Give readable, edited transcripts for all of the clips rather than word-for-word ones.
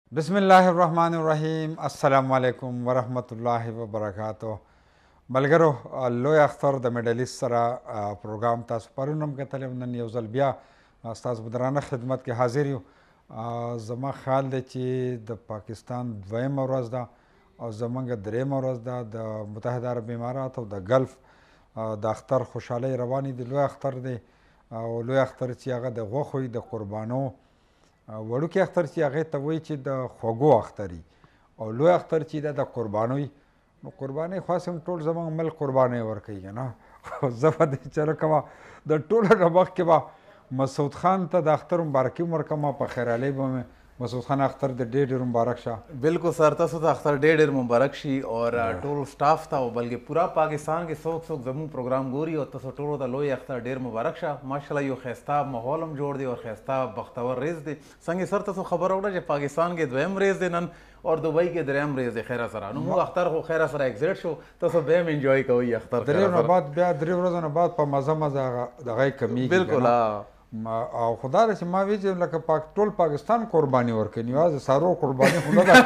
बिस्मिल्लाहिर्रहमानिर्रहीम अस्सलामु अलैकुम वरहमतुल्लाहि वबरकातुह। मलगरो लोय अख्तर द मेडलिस्ट सरा प्रोग्राम तासु परुनम कतले नन यौ ځل بیا ستاسو بدرانه خدمت کې حاضر یو. زما خیال دی چې د پاکستان دویمه ورځ ده او زمونږ دریمه ورځ ده د متحده عرب امارات او د گلف د اختر خوشحالۍ روانې دي. لوی اختر دی او لوی اختر چې هغه د غوښو د قربانو وړوکی اختر چې هغې ته وایي چې د خوږو اختر او لوی اختر چې ده د قربانۍ. نو قربانۍ خاص هم ټول زموږ ملک قربانۍ ورکوي که نه. زه به دې چلو کومه د ټولو نه مخکې به مسعود خان ته د اختر مبارکي هم ورکوم. په خیرالۍ به مې مسعود خان اختر د ډېر ډېر مبارک شه. बिल्कुल सर तसो तो अख्तर ढेर ढेर मुबारक शी और टोल स्टाफ था बल्कि पूरा पाकिस्तान के सोक सोक जमू प्रोग्राम गोरी और तसो टोलो दा लोई अख्तर ढेर मुबारक शाह माशाल्लाह यो खैस्ता माहौल हम जोड़ दे और खैस्ता बख्तवर रेज दे संगे सर तसो खबर होगा जे पाकिस्तान के द्वयम रेज दे नन और दुबई के द्रयम रेज दे खैरा सरा नु अख्तर हो खैरा सरा एग्जिट शो तसो बेम एंजॉय कोई अख्तर درې ورځې بعد بیا درې ورځې بعد په مزه مزه دغه کمیږي. बिल्कुल او خدا دې چې ما وی چې لکه ټول پاکستان قرباني ورکړي یوازې سارو قرباني خو نه ده.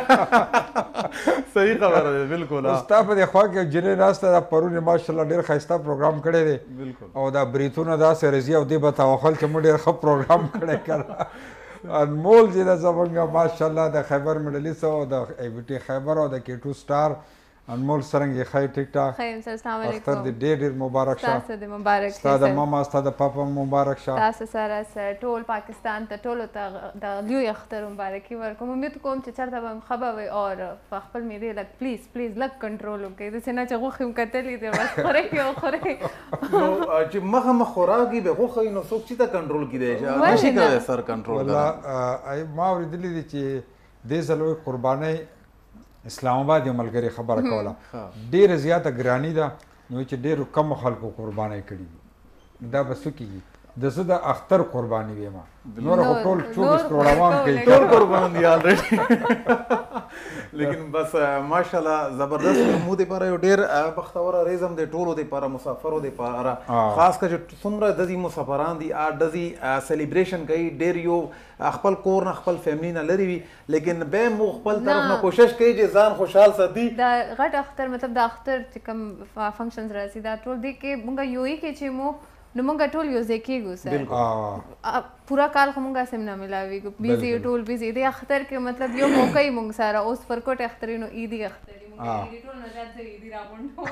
صحیح خبره ده بالکل. ستا په دې خوا کې جنې ناسته ده پرون یې ماشاءالله ډېر ښایسته پروګرام کړی دی او دا بریتونه داسې رضي او دې به توخل چې موږ ډېر ښه پروګرام کړی کړه. انمول چې ده زمونږ ماشاءالله د خیبر میډلیسټ او د ای بي ټي خیبر او د کیټو سټار انمول څرنګه خی ټیک ټاک خیر سر السلام علیکم. اختر دې ډېر ډېر مبارک شه. تاسو دې مبارک شه. ستا د ماما ستا د پاپا مبارک شه. تاسو سره سره ټول پاکستان ته ټولو ته د لوی اختر مبارکي ورکوم. امید کوم چې چېرته به خبر وي او په خپل معدې لږ پلیز لږ کنټرول وکړئ. داسې نه چې غوښې م کتلي دي بس خورئ او خورئ. نو چې مخامخ خوراکي به غوښه وي نو څوک چې ته کنټرول کیدی نشي کولی سر کنټرول والله ما اورېدلي دي چې دې ځل لوی قربانۍ اسلام آباد یو ملګري خبره کوله ډېره زیاته ګراني ده نو چې ډېرو کمو خلکو قربانۍ کړي دي. دا به څه کېږي د زه د اختر قرباني ویم نور خو ټول 24 کروڑوان کوي ټول قربان دي آلریډي. لیکن بس ماشاءالله زبردست مو دې پاره یو ډېر بختوره ریزم دې ټولو دې پاره مسافرو دې پاره خاص کر چې څومره دزي مسافران دي دزي سیلیبریشن کوي ډېر یو خپل کور نه خپل فیملی نه لري وي لیکن به مو خپل طرف نه کوشش کوي چې ځان خوشحال ساتي. دا غټ اختر مطلب د اختر چې کوم فنکشنز راځي دا ټول دي کې مونږ یو یې کې چې مو نو مونږ ټول یو ځای کېږو سر پورا کال خو مونږ سم نه ملاویږو بیزي ټول بیزي د اختر کې مطلب یو موقع یې مونږ سره اوس فرکوټ اختر نو عیدي اختر مونږ ټول نه ځات عیدي راغونډو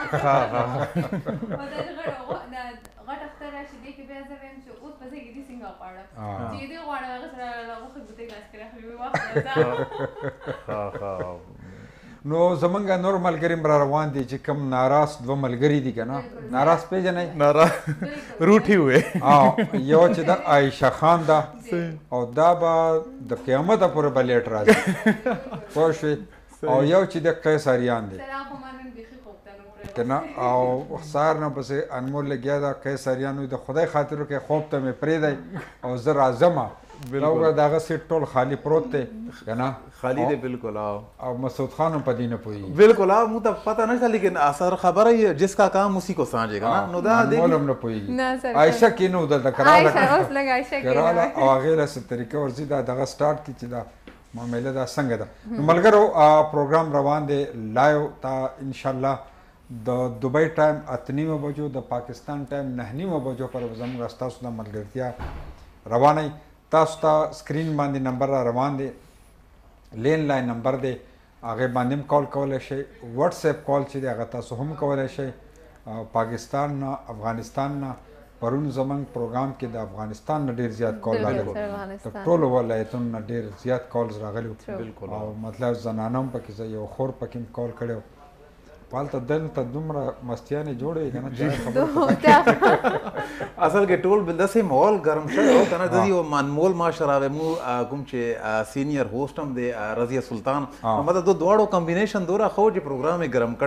غټ اختر راشي دی کې بیا زه وایم چې اوس به زه عیدي څنګه غواړم چې عیدي غواړم هغه سره غوښه ګوتې لاس کې راخلي وخت نو زمونږ نور ملګري را روان دي چې کوم ناراض دوه ملګري دي که نه ناراض پېژنئ روټي وې یو چې د عایشه خان ده او دا به د قیامته پورې به لیټ راځي پوه شوې او یو چې د قیصریان دی که نه او سهار نه پسې انمول لګیا ده قیصریان د خدای خاطر وکړئ خوب ته مې پرېږدی او زه راځمه نو دغه سیټ ټول خالی پروت دی که نه خالی دی بالکل او مسعود خان هم په دې نه پوهېږي بالکل مو ته پته نشته لیکن اثر خبره یې جس کا کام اسی کو سانجېږي نه نو دا انمول هم نه پوهېږي عایشه کې نو دلته کراله او هغې له څه طریقه ورځي دا دغه سټارټ کړي چې دا معامله دا څنګه ده. نو ملګرو پروګرام روان دی لایو تا انشاءالله د دبئی ټایم 8:30 بجو د پاکستان ټایم 9:30 بجو پر زموږ ستاسو د ملګرتیا روانه تاسو ته سکرین باندې نمبر را روان دی لین لاین نمبر دی هغې باندې هم کال کولی شئ واتس اپ کال چې دی هغه تاسو هم کولی شئ. پاکستان نه افغانستان نه پرون زموږ پروګرام کې د افغانستان نه ډېر زیات کال راغلي د ټولو ولایتونو نه ډېر زیات کالز راغلي او مطلب زنانه هم پکې زه یو خور پکې هم کال کړی پالته دلته دومره مستیانې جوړې که نه اصل کې ټول داسې ماحول ګرم شوی او که نه داسې یو انمول ماشره وی مو کوم چې سینیر هوسټ هم دی رضیه سلطان مطلب دو دواړو کمبینیشن دوره ښه و چې پروګرام یې ګرم کړی و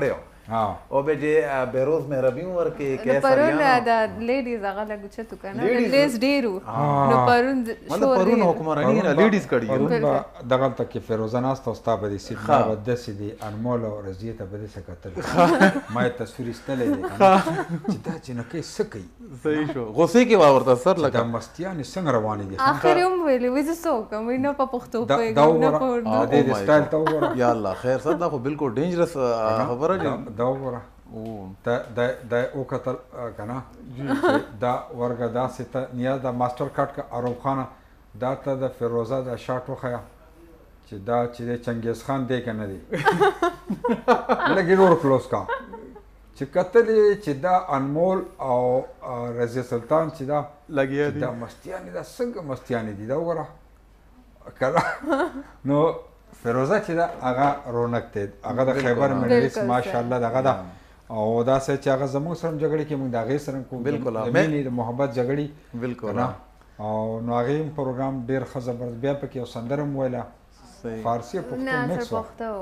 او به چې بهروز مهربي ورکې کې پرون د لیډیز هغه لګوچ تو کنه لیډیز ډیرو نو پرون مطلب پرون حکمرانی نه لیډیز کړي دغه تک فیروزه ناست او ستا په دې سیټ باندې د سیدي انمول او رضیه ته به څه کتل ما تصویر استلې چې دا چې نه کې سکی صحیح شو غوسه کې ورته سر لګا د مستیان څنګه روانې دي اخر هم ویلې وځ سو کوم نه په پښتو په نه په دې سټایل ته وره یا الله خیر سر دا خو بالکل ډینجرس خبره ده دا وره دا او قتل کنه دا ورګه دا ست نیاز دا ماستر کارت کا عرب خان دا ته د فیروزه دا شاټ وخیا چې دا چې چنګیز خان دی کنه دی لګي ور کلوز کا چې کتلې چې دا انمول او رضی سلطان چې دا لګیا دي دا مستیان دا څنګه مستیان دي دا وره کړه نو فیروزه چې دا هغه رونق دی هغه د خیبر مجلس ماشاءالله دغه دا او دا څه چې هغه زموږ سره جګړه کې موږ د هغې سره کوم بالکل مینې د محبت جګړې بالکل او نو هغې پروګرام ډېر ښه زبردست بیا پکې یو سندره هم ویله فارسي پښتو مکس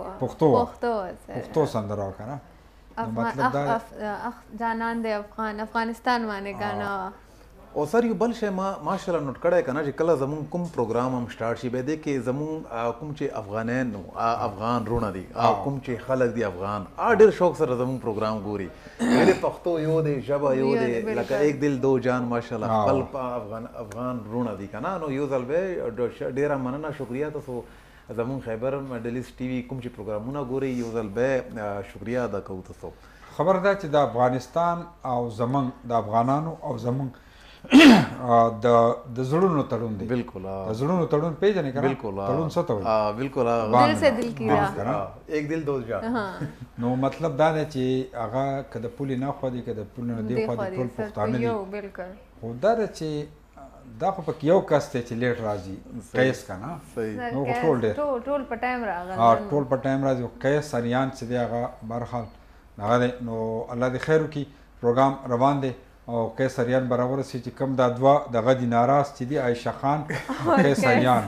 پښتو سندره وه که نه مطلب دا جانان دی افغانستان باندې ګانا او سر یو بل شی ما ماشاءالله نوٹ کړی که نه چې کله زمونږ کوم پروګرام هم سټارټ شي به دی کې زمونږ کوم چې افغانان افغان رونه دي کوم چې خلک دي افغان ډېر شوق سره زمونږ پروګرام ګوري ولې پښتو یو دی ژبه یو دی لکه ایک دل دو جان ماشاءالله خپل افغان رونه دي که نه نو یو ځل به ډېره مننه شکریه تاسو زمونږ خیبر مجلس ټي وي کوم چې پروګرامونه ګوري یو ځل به شکریه ادا کوو تاسو خبر ده چې د افغانستان او زمونږ د افغانانو او زمونږ د زړونو تړون دی بالکل د زړونو تړون پیژنې که نه بالکل تړون څه ته وایي بالکل دل سے دل کیا ایک دل دو جان نو مطلب دا دی چې هغه که د پولې نه خوا دي که د پولې نه دې خوا دي ټول پښتانه دي خو دا ده چې دا خو پکې یو کس دی چې لیټ راځي قیس که نه نو خو ټول ډېر ټول په ټایم راغلی ټول په ټایم راځي قیس اریان چې دی هغه بهرحال هغه دی نو الله دې خیر وکړي پروګرام روان دی او قیصریان برابر سي چې کوم دا دوه دغه دي ناراض چې دي عایشه خان او قیصریان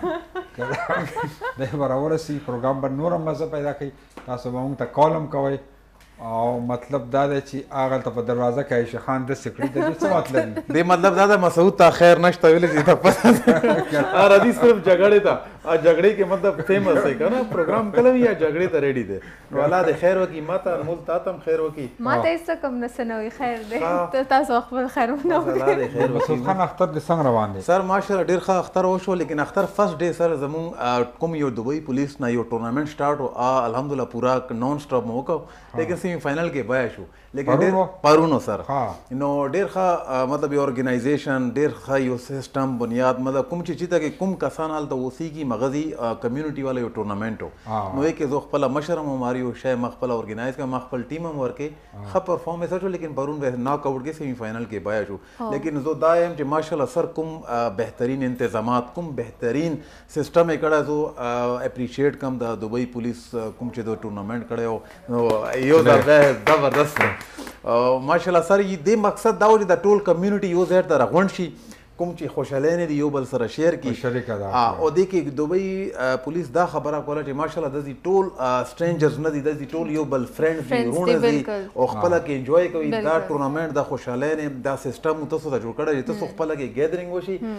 د برابر سي پروګرام پر نور مزه پیدا کوي تاسو به موږ ته کالم کوئ او مطلب دا دی چې هغه ته په دروازه کې عایشه خان د سکړي د دې څه مطلب دی دې مطلب دا د مسعود ته خیر نشته ویل چې ته پته ار حدیث صرف جګړه ته جګړې کې مطلب فیمس دی کنه پروګرام کله یا جګړې ته ریډي دی نو الله دې خیر وکړي ماته مول تاتم خیر وکړي ماته هیڅ کم نه سنوي خیر دی تاسو خپل خیرونه الله دې خیر مسعود خان اختر د څنګه روان دي سر ماشاءالله ډیر ښه اختر وشو لیکن اختر فرست ډے سر زمون کوم یو دبئی پولیس نه یو ټورنامنت سٹارټ او الحمدلله پورا نون سٹاپ مو وکړو لیکن سیمی فائنل کې بیا شو لیکن ډیر پرونو سر نو ډیر ښه مطلب یو ارګنایزیشن ډیر ښه یو سیستم بنیاد مطلب کوم چې چیته کې کوم کسان حالت اوسېږي مغزي کمیونټي والا یو ټورنامنت نو یې کې زه خپل مشر مو ماریو شای مخبل ارګنایز کا مخبل ټیم هم ورکې ښه پرفارمنس وشو لیکن پرون به ناک آؤٹ کې سیمی فائنل کې بیا شو لیکن زه دا یم چې ماشاءالله سر کوم بهترین انتظامات کوم بهترین سیستم یې کړی زه اپریشیټ کوم د دبئی پولیس کوم چې د ټورنامنت کړی نو یو زبردست ماشاءالله سر دې مقصد دا و چې د ټول کمیونټي یو ځای ته راغونډ شي کوم چې خوشحالۍ نه دي یو بل سره شیر کی او دې کې دبئی پولیس دا خبره کوله چې ماشاءالله داسې ټول سټرینجرز نه دي داسې ټول یو بل فرینډز دي ورونه دي او خپله کې انجوای کوي دا ټورنامنټ د خوشحالۍ نه دا سیسټم تاسو ته جوړ کړی چې تاسو خپله کې ګیدرینګ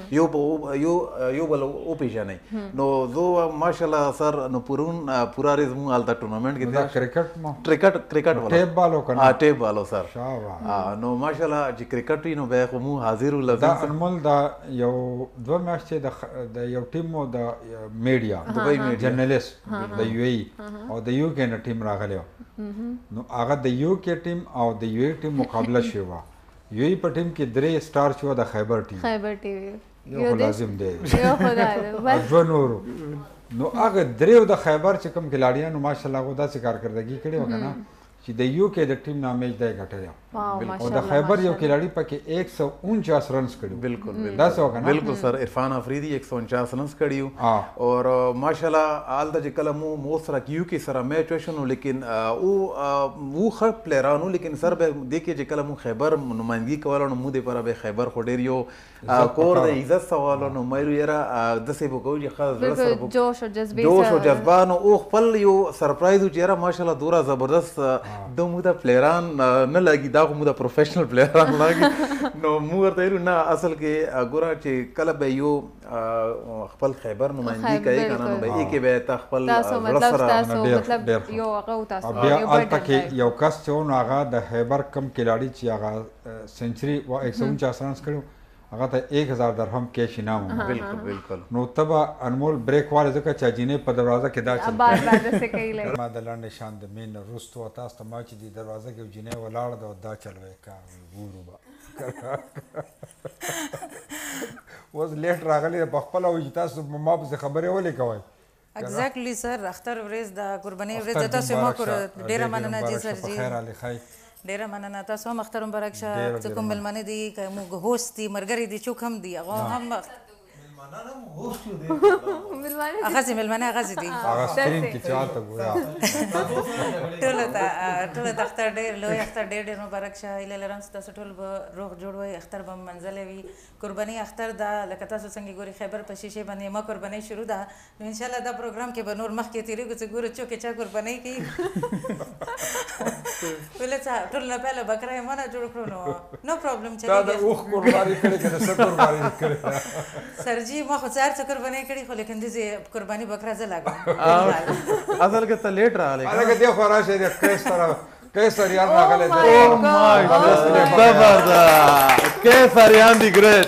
وشي یو بل وپېژنئ نو زه ماشاءالله سر نو پورا ریز مونږ هلته ټورنامنټ کې کرکټ ټیپ بالو سر نو ماشاءالله چې کرکټ وي نو بیا خو مونږ حاضر وو دا یو دوه میاشتې د یو ټیم د میډیا دبئی میډیا جرنالیست د یو ای او د یو کې نه ټیم راغلی نو هغه د یو کې ټیم او د یو ای ټیم مقابله شوی وه یو ای په ټیم کې 3 سټار شوه د خیبر ټیم یو لازم دی دوه نورو نو هغه 3 د خیبر چې کوم کلاړیانو ماشاءالله هغه داسې کارکردګي کړې وه که نه چې د یو کې د ټیم نه میچ دی ګټلی او د خیبر یو کلاړي پکې 149 رنز کړي بالکل داسې وکړه بالکل سر عرفان افریدي 149 رنز کړي اور ماشاءالله حال د کله مو سره یو کې سره میچ وشنو لیکن او ښه پلیرانو لیکن سر به دې کې چې کله مو خیبر نمائندګي کوله نو مو دې پاره به خیبر خو ډېر یو کور د عزت سوالو نو مېرو یاره داسې به کوو چې ښه زړه سره جوش او جذبه نو او خپل یو سرپرایز و چې یاره ماشاءالله دومره زبردست دو مو د پلیران نه لګي دا خو مو د پروفیشنل پلیران لګي نو مو ورته ویلو نه اصل کې ګوره چې کله به یو خپل خیبر نمائندګي کوي کنه نو به یې کې به تا خپل مطلب یو هغه تاسو بیا الته کې یو کس چې نو هغه د خیبر کم کلاړي چې هغه سنچري 149 رنز کړو هغه ته 1000 درهم کیش انعام بالکل بالکل نو تبا انمول بریک والے ځکه چې جینې په دروازه کې دا چل بار بار دسه کوي لګ ما د لاندې شان د مين رستو تاسو ته ما چې دی دروازه کې جینې ولاړ دا چلوي کا ګورو با وز لیټ راغلی په خپل او تاسو ما په خبرې ولې کوي ایگزیکټلی سر اختر ورځ د قرباني ورځ تاسو ما کور ډیره مننه جی سر جی خیر علي خای ډیره مننه تاسو هم اختر مبارک شه چې کوم ملمنه دي کوم هوست دي مرګري دي چوک هم دي هغه هم ملمنه هم هوست دي هغه ملمنه هغه دي هغه سکرین کې چاته ګورا ټول د اختر ډیر لوی اختر ډیر مبارک شه اله لرنس تاسو ټول به روغ جوړ وي اختر به منزل وي قرباني اختر دا لکه تاسو څنګه ګوري خیبر په شیشه باندې ما قرباني شروع ده نو ان شاء الله دا پروګرام کې به نور مخ کې تیریږي چې ګورو چوکې چا قرباني کوي ولته ټول نه پهله بکره یې مانه جوړ کړو نو پرابلم چلی دا اوخ قرباني کړي کنه سر قرباني کړي سر جی ما خو څار څه قرباني کړي خو لیکن دې قرباني بکره زه لاګم اصل کې ته لیټ راغلی هغه دې خو راشه دې کیسریان راغلی او مای زبردست کیسریان دی ګریټ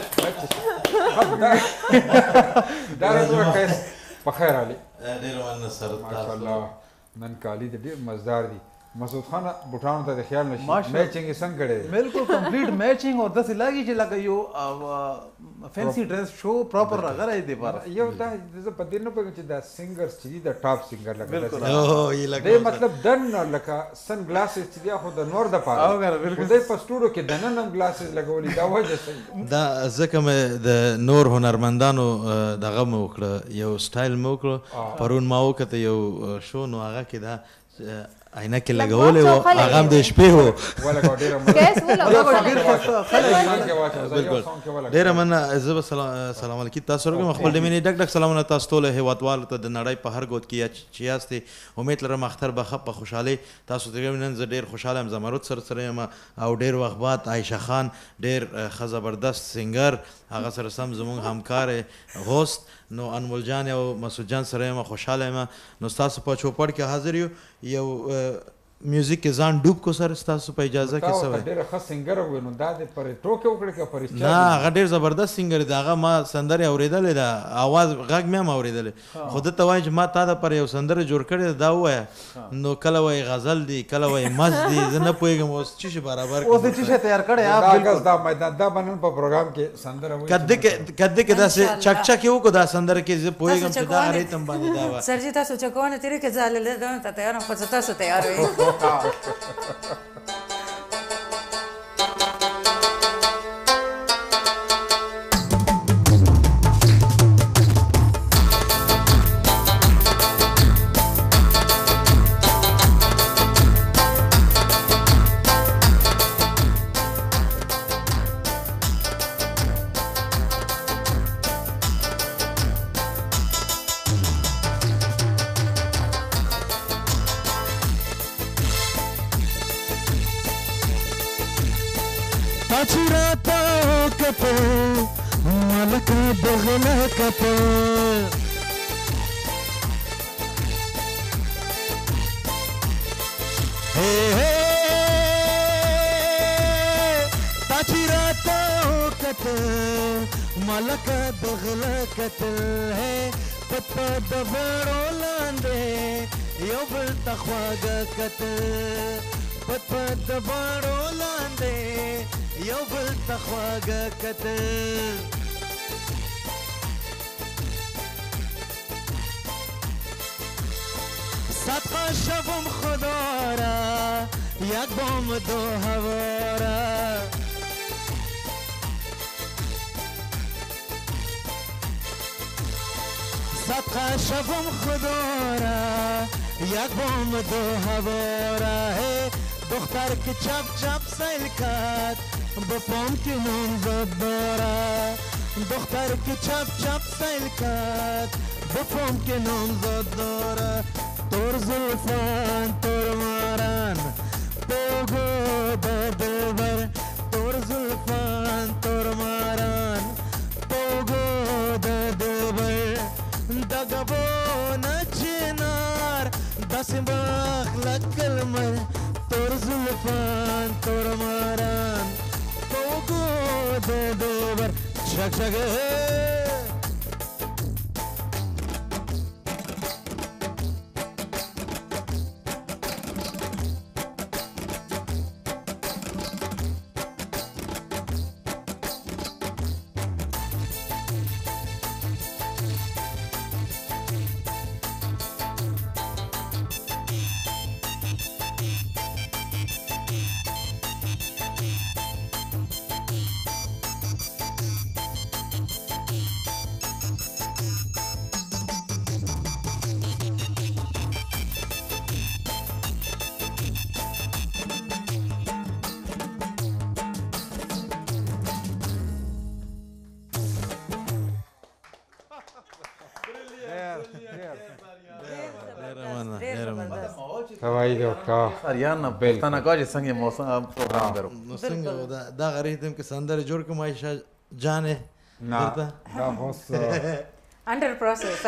دا راځه کیس په خیر علي ډیر مننه سر ماشاءالله نن کالی دې ډیر مزدار دي مسعود خان بوټانو ته خیال نشي میچینګ څنګه کړي بالکل کمپلیټ میچینګ اور داسې لګي چې لکه یو فینسی ډریس شو پراپر راغلی دی پر یو دا د پدې نه پګ چې دا سنگرز چې دا ټاپ سنگر لګي بالکل او یې لګي دا مطلب دن لکه سن گلاسز چې خو د نور د پاره او بالکل د پستورو کې دنن گلاسز لګولي دا وجه صحیح دا ځکه مې د نور هنرمندانو دغه مو وکړه یو سټایل مو وکړه پرون ما وکړه یو شو نو هغه کې دا عینکې لګولې وو هغه هم د شپې وو ډېره مننه زه به سلام علیکم تاسو سره خپل د مینې ډک ډک سلامونه تاسو ټول هیوادوالو ته د نړۍ په هر ګوټ کې چې یاستئ امید لرم اختر به ښه په خوشحالۍ تاسو ته نن زه ډېر خوشحاله یم زمرد سره یم او ډېر وخت بعد عایشه خان ډېر ښه زبردست سنګر هغه سره سم زموږ همکار هوست نو انمول جان او مسعود جان سره یم خوشحاله یم نو تاسو په چوپړ کې حاضر یو میوزیک کې ځان ډوب کو سر تاسو په اجازه کې سوي ډېر ښه سنگر و نو دا د پر ټوکې وکړي که پر نه هغه ډېر زبردست سنگر دی هغه ما سندرې اورېدلې ده اواز غږ مې هم اورېدلې خو ده ته وایي چې ما تا د پر یو سندره جوړ کړې دا ووایه نو کله وایي غزل دی کله وایي مست دی زه نه پوهېږم اوس څه شي برابر اوس دې څه شی تیار کړی دا میدان دا بنن په پروګرام کې سندره وایي کده کې داسې چک چک یې وکړو دا سندره کې زه پوهېږم چې دا ریتم باندې دا وه سر جی تاسو چکونه تیرې کې ځاله ته تیار یم خو تاسو تیار وئ چراتا کته ملک بغلا کته تا چراتا کته ملک بغلا کته پپا دبرو لاندې یو بل تخواګه کته پپا دبرو لاندې یو بل تخواګه کتل صدقه شوم خدا را یک بام دو هوا را صدقه شوم خدا را یک بام دو هوا را دختر که چپ چپ سیل کرد بپام که نامزد داره دختر که چپ چپ سیل کرد بپام که نامزد داره تور زلفان تور مارن داسې باغ لکه لمر تور زلفان تور ماران په اوږو د دبر شګ شګ هوایی دوکا ساریان پښتانه کوي څنګه موسم پروګرام کرو نو څنګه دا غریب تم کې سندر جوړ کوم عائشہ جانه نه دا اوس انډر پروسس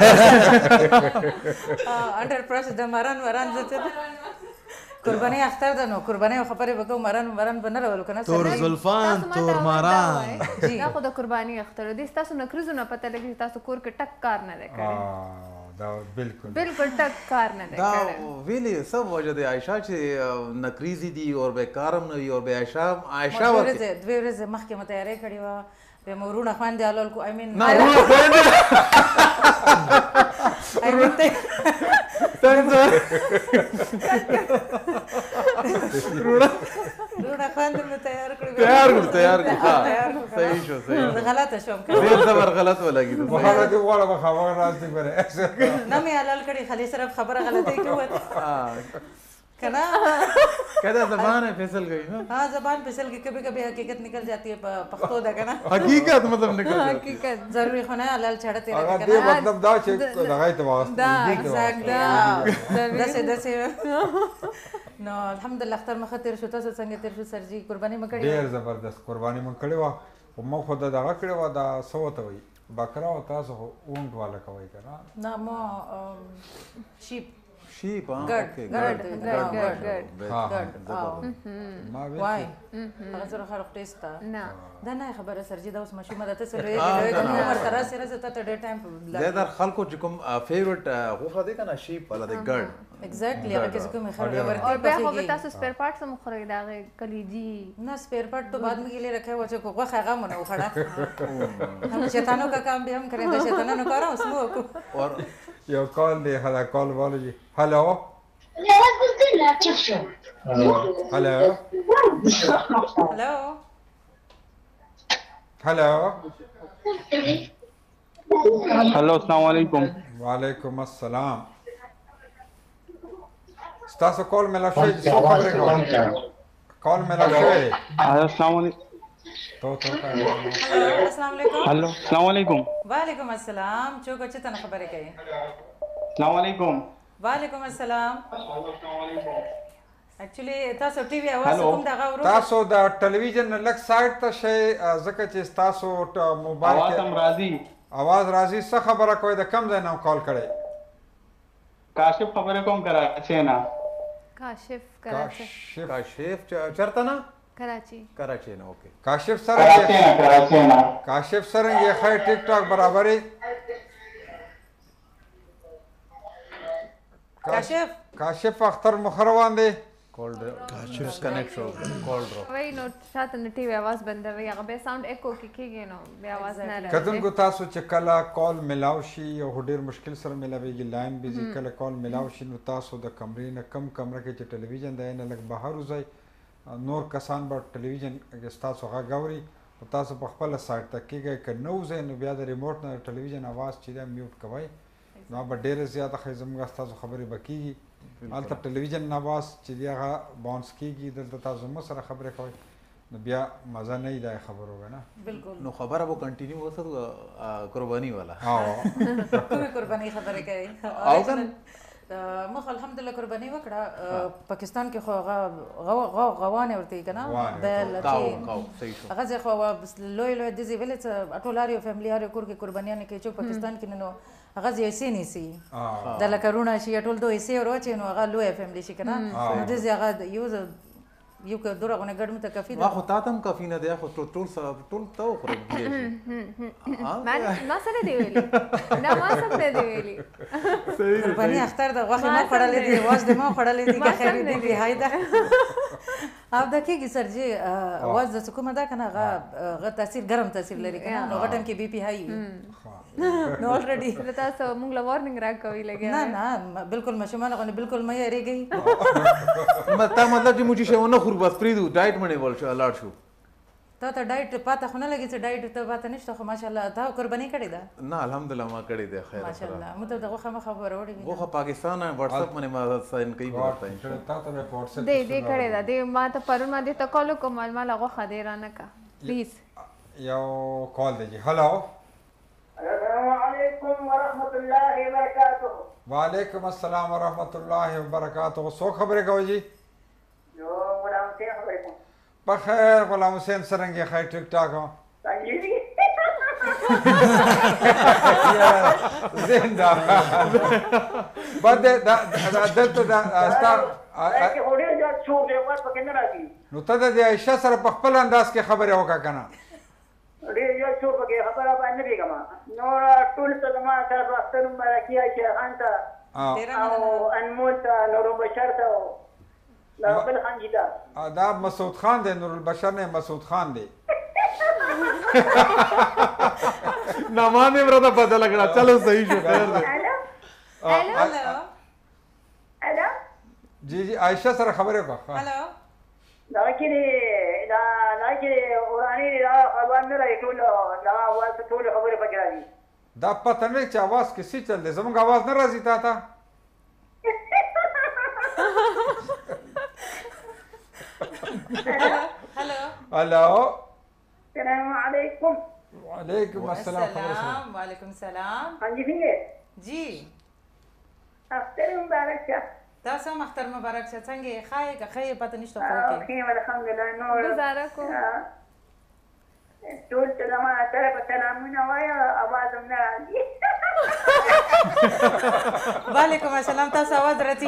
د مران زته قرباني اختر ده نو قرباني خبرې وکړو مران بنه راول کنه تور زلفان تور ماران دا خو د قرباني اختر دي تاسو نکریزو نه پته لګي تاسو کور کې ټک کار نه کړی دا بالکل ټک کار نه دا کړی ویلی سب وجه د عائشہ چې نکریزي دي او به کارم نه او به عائشہ ورته دوی ورځې مخکې مو تیاری کړی و به مورونه خواندې حلال کو I mean رونا خواندې مو تیار کړی صحیح شو غلطه شوم ډیر زبر غلط ولګي مخاله دی ولا خبر راځي بره نه مې حلال کړی خالي صرف خبره غلطه کوي کنا کدا زبان پھسل گئی نا ہاں زبان پھسل گئی کبھی کبھی حقیقت نکل جاتی ہے پختو دا کنا حقیقت مطلب نکل جاتی حقیقت ضروری خونه حلال چړته هغه دې مطلب دا چې دغه ته واسطه نو الحمدلله اختر مخه تیر شو تاسو څنګه تیر شو سرجی قرباني مکړی ډیر زبردست قرباني من کړی و او مو خو دغه کړی و دا سوته وي بکرا او تاسو اونټ والا کوي کنه نه مو شیپ sheep good ما why هغه سره خرق ټیسټ نه دا نه خبره سرجی دا اوس مشومه ده ته سره عمر ترا سره زته ته ډېر ټایم په دا خلکو چې کوم فیورټ غوخه دي کنه شیپ ولا د ګرد ایگزیکټلی هغه کیسه کوم خبره ورته اور به هغه تاسو سپیر پارټس هم خوري دا کلیجی ना स्पेयर पार्ट तो बाद में के लिए रखा हुआ जो को खाएगा मनो खड़ा हम शैतानों का काम भी हम करें तो शैतानों ने करा उसमें को और یو کال دی هلا کال والو جی هلو هلو هلو हेलो अस्सलाम वालेकुम वालेकुम अस्सलाम ستاسو کال ملا شوی څه خبره کوي کال ملا شوی अस्सलाम वालेकुम تو अस्सलाम वालेकुम हेलो अस्सलाम वालेकुम वालेकुम अस्सलाम चोको चेतन खबरे कही अस्सलाम वालेकुम वालेकुम अस्सलाम एक्चुअली تاسو ټي وي اواز کوم دا غوړو تاسو د ټلویزیون لک سایت ته شي ځکه چې تاسو موبایل आवाज هم راځي आवाज راځي څه خبره کوي د کم ځای نه کال کړي کاشف خبره کوم کراچي نه کاشف چرته نه کراچی نه اوکے کاشف سره کاشف سره یې خیر ټیک ټاک برابرې کاشف اختر مخروان دی کال کاشف کنیکټ شو کال ډراپ وای نو شاته د ټي وي आवाज بندوي هغه به ساوند ایکو کیږي نو به आवाज نه راځي کتن کو تاسو چې کله کال ملاو شي او ډیر مشکل سره ملاويږي لاین بيزي کله کال ملاو شي نو تاسو د کمرې نه کم کمره کې چې ټلویزیون دی نه لګ بهر وځي نور کسان به ټلویزیون تاسو غاوري او تاسو په خپل سایت ته کېږئ که نو ځای نو بیا د ریموټ نه ټلویزیون आवाज چې دا میوټ کوئ نو به ډېره زیاته ښه زموږ ستاسو خبرې به کېږي هلته ټلویزیون نه आवाज چې دی هغه باونس کېږي دلته تاسو زموږ سره خبرې کوئ نو بیا مزه نه وي دا خبرو کنه بالکل نو خبره به کنټینیو وسه قرباني والا کومه قرباني خبره کوي او کنه مخ الحمدلله قرباني وکړه پاکستان کې خو غوانه ورته کنه بل چې هغه خو لوی لوی د زی ویل ټولاري او فیملی اړ کور کې قربانیانه کې چې پاکستان کې نو هغه یو سي نیسي د لکه رونه شي ټول دوه سي ورو چې نو هغه لوی فیملی شي کنه نو دې هغه یو که دوره غونه ګډ متکفي ده خو تا تم کافي نه دی خو ټول تو خوري ما سره دی ویلي نه ما سره دی ویلي قرباني اختر د غوښه ما خړلې دي واز د ما خړلې دي که خیر دې په هايده او د کېږي سر جی واز د کومه ده کنه هغه تاثیر ګرم تاثیر لري کنه نو غټم کې بي پي هاي نو الریډي تاسو موږ له وارنینګ راکوي لګیا نه نه بالکل مشمانه غو بالکل مې اړېږي مطلب چې موږ شي ونه خور بس پریدو ډایټ منې ول شو لاړ شو ته ډایټ پاته خو نه لګي چې ډایټ ته پاته نشته خو ماشاءالله تا قرباني کړې ده نه الحمدلله ما کړې ده خیر ماشاءالله مو ته دغه خبر وړي وګه پاکستان واتس اپ باندې ما ساين کوي ورته تا ته په واتس اپ دې کړې ده دې ما ته پرون ما دې ته کال کوم ما له غوښه دې رانه کا پلیز یو کال دی هلو السلام علیکم ورحمۃ اللہ وبرکاتہ وعلیکم السلام ورحمۃ اللہ وبرکاتہ سو خبرې کوي جی جو غلام حسین خبرې کوم بخیر غلام حسین څنګه خیر ټیک ټاک ہو زنده بعد دلته دا استا چې هوډه جات شو دې وخت پکې نه راځي نو ته د عائشہ سره په خپل انداز کې خبرې وکړه کنه ډېر یو شو پکې خبره باندې بیګما نور ټول څه ما تاسو اختر مبارکي چې انت او انمول ته نور بشر ته لا بل خان جدا دا مسعود خان دی نور البشر نه مسعود خان دی نامان یې ورته بدل کړه چلو صحیح شو خیر دی هلو جی جی عائشہ سره خبرې وکړه هلو دا کې اورانی دا خبر نه راځي ټول دا واس ټول خبره پکې راځي دا پته نه چې आवाज کسی چل دی زموږ आवाज نه راځي تا ته هلو السلام علیکم وعلیکم السلام وعلیکم السلام ہاں جی ٹھیک ہے جی اختر مبارک شه تاسو هم اختر مبارک شه څنګه خای که خای پته نشته خو کې خیر الحمدلله نور گزاره کو ټول ته ما طرف سلامونه وایا आवाज هم نه راځي وعلیکم السلام تاسو आवाज راځي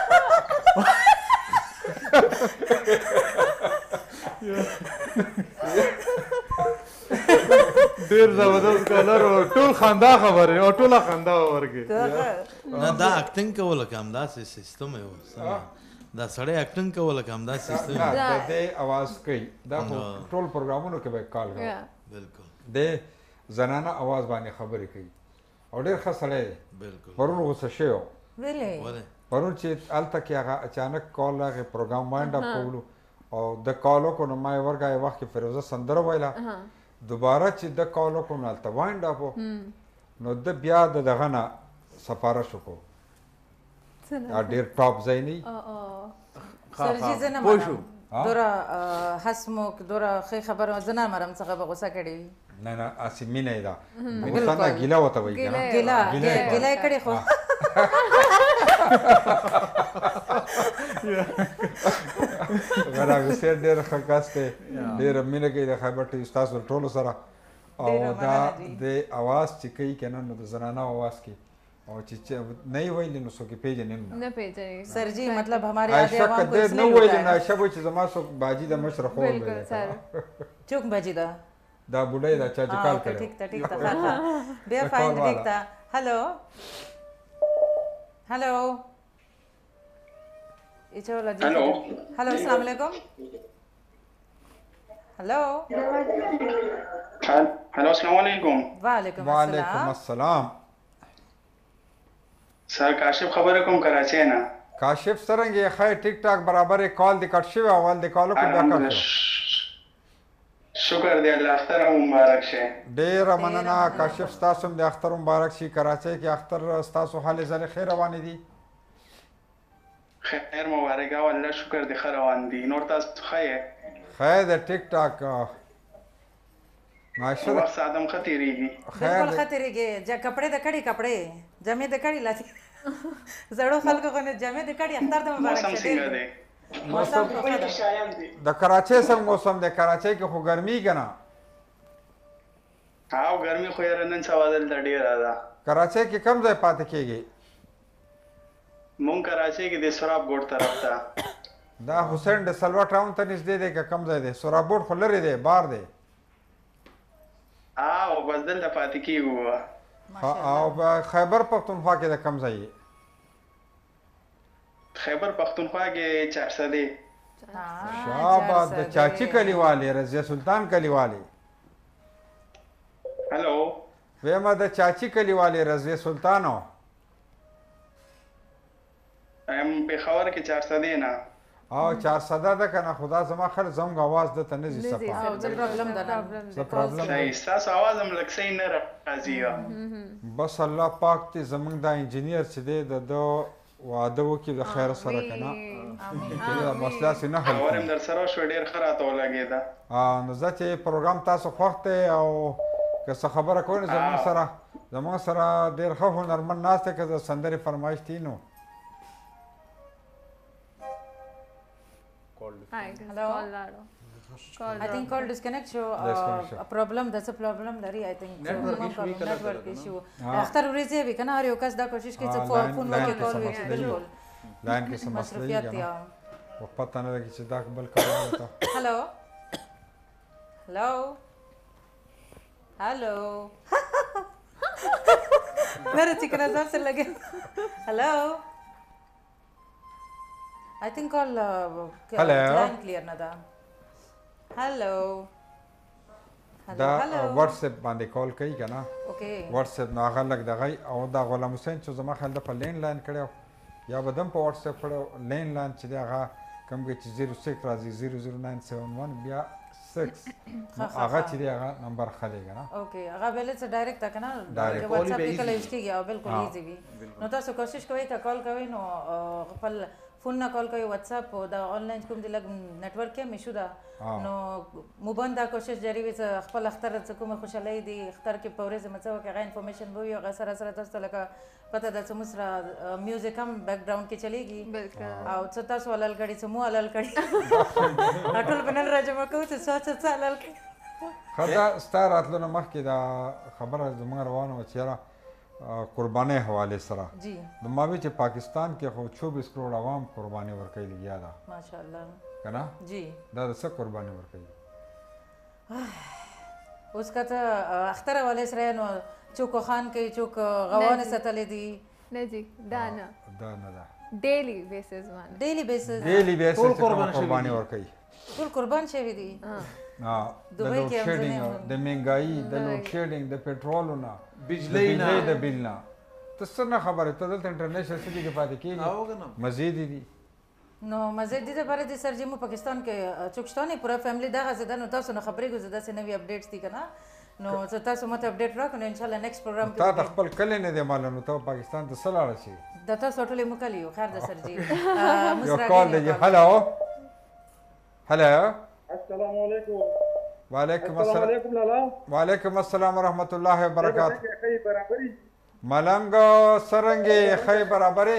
ډیر زبردست کالر او ټول خندا خبره او ټول خندا ورګي نه دا اکټینګ کول کوم دا سیستم یو دا سړی اکټینګ کول کوم دا سیستم دا د आवाज کوي دا ټول پروګرامونو کې به کال کوي بالکل د زنانه आवाज باندې خبرې کوي او ډیر ښه سړی بالکل پرون غوسه شوی ویلې پرون چې الته کې هغه اچانک کال راغی پروګرام وایند اپ کولو او د کالو کو نو ما ورګای وخت کې فیروزه سندره ویله دوباره چې د کالو کو نو الته وایند اپ نو د بیا د دغه نه سفارش وکړو ډیر ټاپ ځای نه سرجی زنه پوښو دورا حسموک دورا خې خبره زنه مرم څنګه به غوسه کړي نه نه اسی مینه دا غوسه نه ګیلا وته وای کنه ګیلا کړي خو غلا وسیر ډېر خکاسته ډېر مینه کوي د خیبر ټي استاد ټول سره او دا د आवाज چې کوي کنه نو د زنانه आवाज کې او چې نه ویل نو څوک پیژنې نه پیژنې سر جی مطلب हमारे आगे आवाम को इसलिए नहीं वही ना शबो چې زما څوک باجی د مشرف هو بالکل سر چوک باجی دا بډای دا چا چې کال کړو ٹھیک تا بیا فاین ٹھیک تا हेलो हेलो हेलो हेलो अस्सलाम वालेकुम हेलो हेलो अस्सलाम वालेकुम वालेकुम السلام सर काशिफ खबर कोम कराची है ना काशिफ सरंगे खै टिक टाक बराबर कॉल दि कट शिव अवल दि कॉल को बका शुक्र दे अल्लाह अख्तर मुबारक شه ډیر مننه काशिफ تاسو د اختر مبارک شي کراچۍ کې اختر تاسو حال زله خیر روان دي خیر مبارک او الله شکر دې خیر روان دي نور تاسو خیر خیر د ټیک ټاک ماشاء وخت ادم خطرېږي بالکل خطرېږي چې کپڑے د کړي کپڑے جمع د کړي لاتی زړو خلکو غو نه جمع د کړي اختر د مبارک شه موسم د کراچۍ سم موسم د کراچۍ کې خو ګرمي کنه او ګرمي خو یې نن سوادل د ډیره ده کراچۍ کې کم ځای پاتې کېږي؟ مونږ کراچۍ کې د سراب ګوټ طرف ته. دا حسین د سلوا ټاون ته نږدې دی که کم ځای دی؟ سراب ګوټ خو لرې دی، بار دی. او بس دلته پاتې کېږو. او خیبر پښتونخوا کې د کم ځای؟ خیبر پښتونخوا کې چارسدې. شاباس، د چاچی کلیوالې، رضیه سلطان کلیوالې. هلو ویمه د چاچی کلیوالې رضیه سلطانو. پېښور کې چارسدې نه. او چارسده ده که نه؟ خدا زما خیر زموږ اواز دته نه ځي صفا. ستاسو اواز هم لږ صحیح نه راځي. بس الله پاک دې زموږ دا انجینیر چې دی د ده واده وکړي د خیر سره که نه بس داسې نه حل کړي. در سره شوه ډېر ښه راته ولګېده. نو زه چې پروګرام تاسو خوښ دی او که څه خبره کوئ نو زموږ سره ډېر ښه هنرمند ناست دی. که د سندرې فرمایش دی نو Hello. I think call disconnect show a problem. That's a problem. Lari I think network issue. اختر ورځې به کنه هر یو کس دا کوشش کوي چې فون وکړي کال وکړي. بالکل لاین کې سم مسئله دی کنه او پته نه لګي چې دا بل کار وته. هلو هلو هلو مره چې کنه ځان سره لګي. هلو I think call line clear نه ده. هلو دا واتس اپ باندې کال کوي کنه. اوکې واتس اپ نو هغه لګ دغه او دا غلام حسین چې زما خیال د په لین لاین کړو یا بدم په واتس اپ کړو لین لاین چې هغه کم کې چې 06 راځي 00971 بیا 6 هغه چې هغه نمبر خالي کنه. اوکې هغه بل څه ډایرکټ کنه واتس اپ کې کله یوز کیږي او بالکل ایزی وي. نو تاسو کوشش کوئ که کال کوئ نو خپل فون نه کال کوي واتس اپ او دا آنلاین کوم دی لګ نتورک کې مشو دا نو مبنده کوشش جاری وي چې خپل اختر څه کومه خوشالۍ دی اختر کې پورې زمڅو کې غا انفارمیشن وي او سره سره تاسو لکه پته د سمسرا میوزیک هم بیک گراوند کې چلیږي او څه تاسو ولل کړي څه مو ولل کړي ټول بنل راځم کو څه څه ولل کړي. خدا ستار اتلو مخکې دا خبره زموږ روانه و چیرې قربانۍ حواله سره جی نو ما وی چې پاکستان کې خو 24 کروڑ عوام قرباني ورکړي لګیا ده ماشاءالله کنه. جی دا څه قرباني ورکړي اوس کته اختر حواله سره نو چوکو خان کې چوک غوانه ستلې دي نه جی دا نه ده ډیلی بیسز قرباني ورکړي. ټول قربان شوی دي. د لوډ شیډینګ د مهنګایي د لوډ شیډینګ د پېټرولونو بجلی د بیل نه ته څه نه خبره ته دلته انټرنیشنل سټي کې پاتې کېږي مزید دي نو مزید دي د باره دي سر جمو پاکستان کې چوکشتانه پورا فیملی دغه زده نو تاسو نه خبرې ګو زده سه نوې اپډیټس دي کنه نو تاسو مته اپډیټ راکړو ان شاء الله نیکسټ پروګرام کې تا خپل کله نه دی معلومه ته پاکستان ته سلاړ شي د تاسو ټولې مکلیو خیر د سر جی یو کال دی. هلو السلام علیکم. وعلیکم السلام. وعلیکم السلام ورحمۃ اللہ وبرکاتہ. ملنګ سرنګي خی برابرې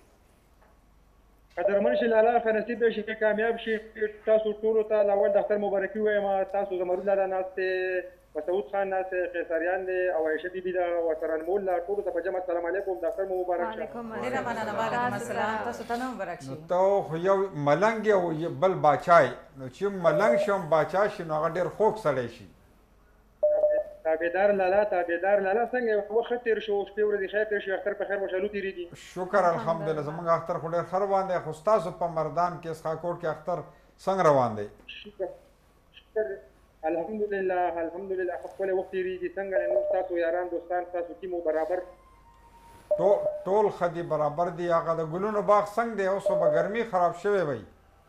قدرمن شي لاله فنسیب شي کامیاب شي. تاسو ټول ته اول د اختر مبارکي وایم. تاسو زمرد لاله ناشته مسعود خان ناشته قیصریان دی او عائشه بیبي دا وتران مولا ټول ته په جمع السلام علیکم د اختر مبارک شه. وعلیکم السلام. تاسو ته مبارک شي. ته خو یو ملنګ یو بل باچای نو چې ملنګ شم باچا شي نو هغه ډېر خوږ سړی شي. تابعدار لاله څنګه وخت تیر شو شپې ورځې خیر تیر شي اختر په خیر مشالو تیریږي. شکر الحمدلله زمونږ اختر خو ډېر ښه روان دی. خو ستاسو په مردان کې اسخاکوټ کې اختر څنګه روان دی؟ شکر الحمدلله خپل وخت تیریږي. څنګه نو تاسو یاران دوستان تاسو ټیمو برابر ټول خدي برابر دي. هغه د ګلونو باغ څنګه دی اوس به ګرمي خراب شوی وي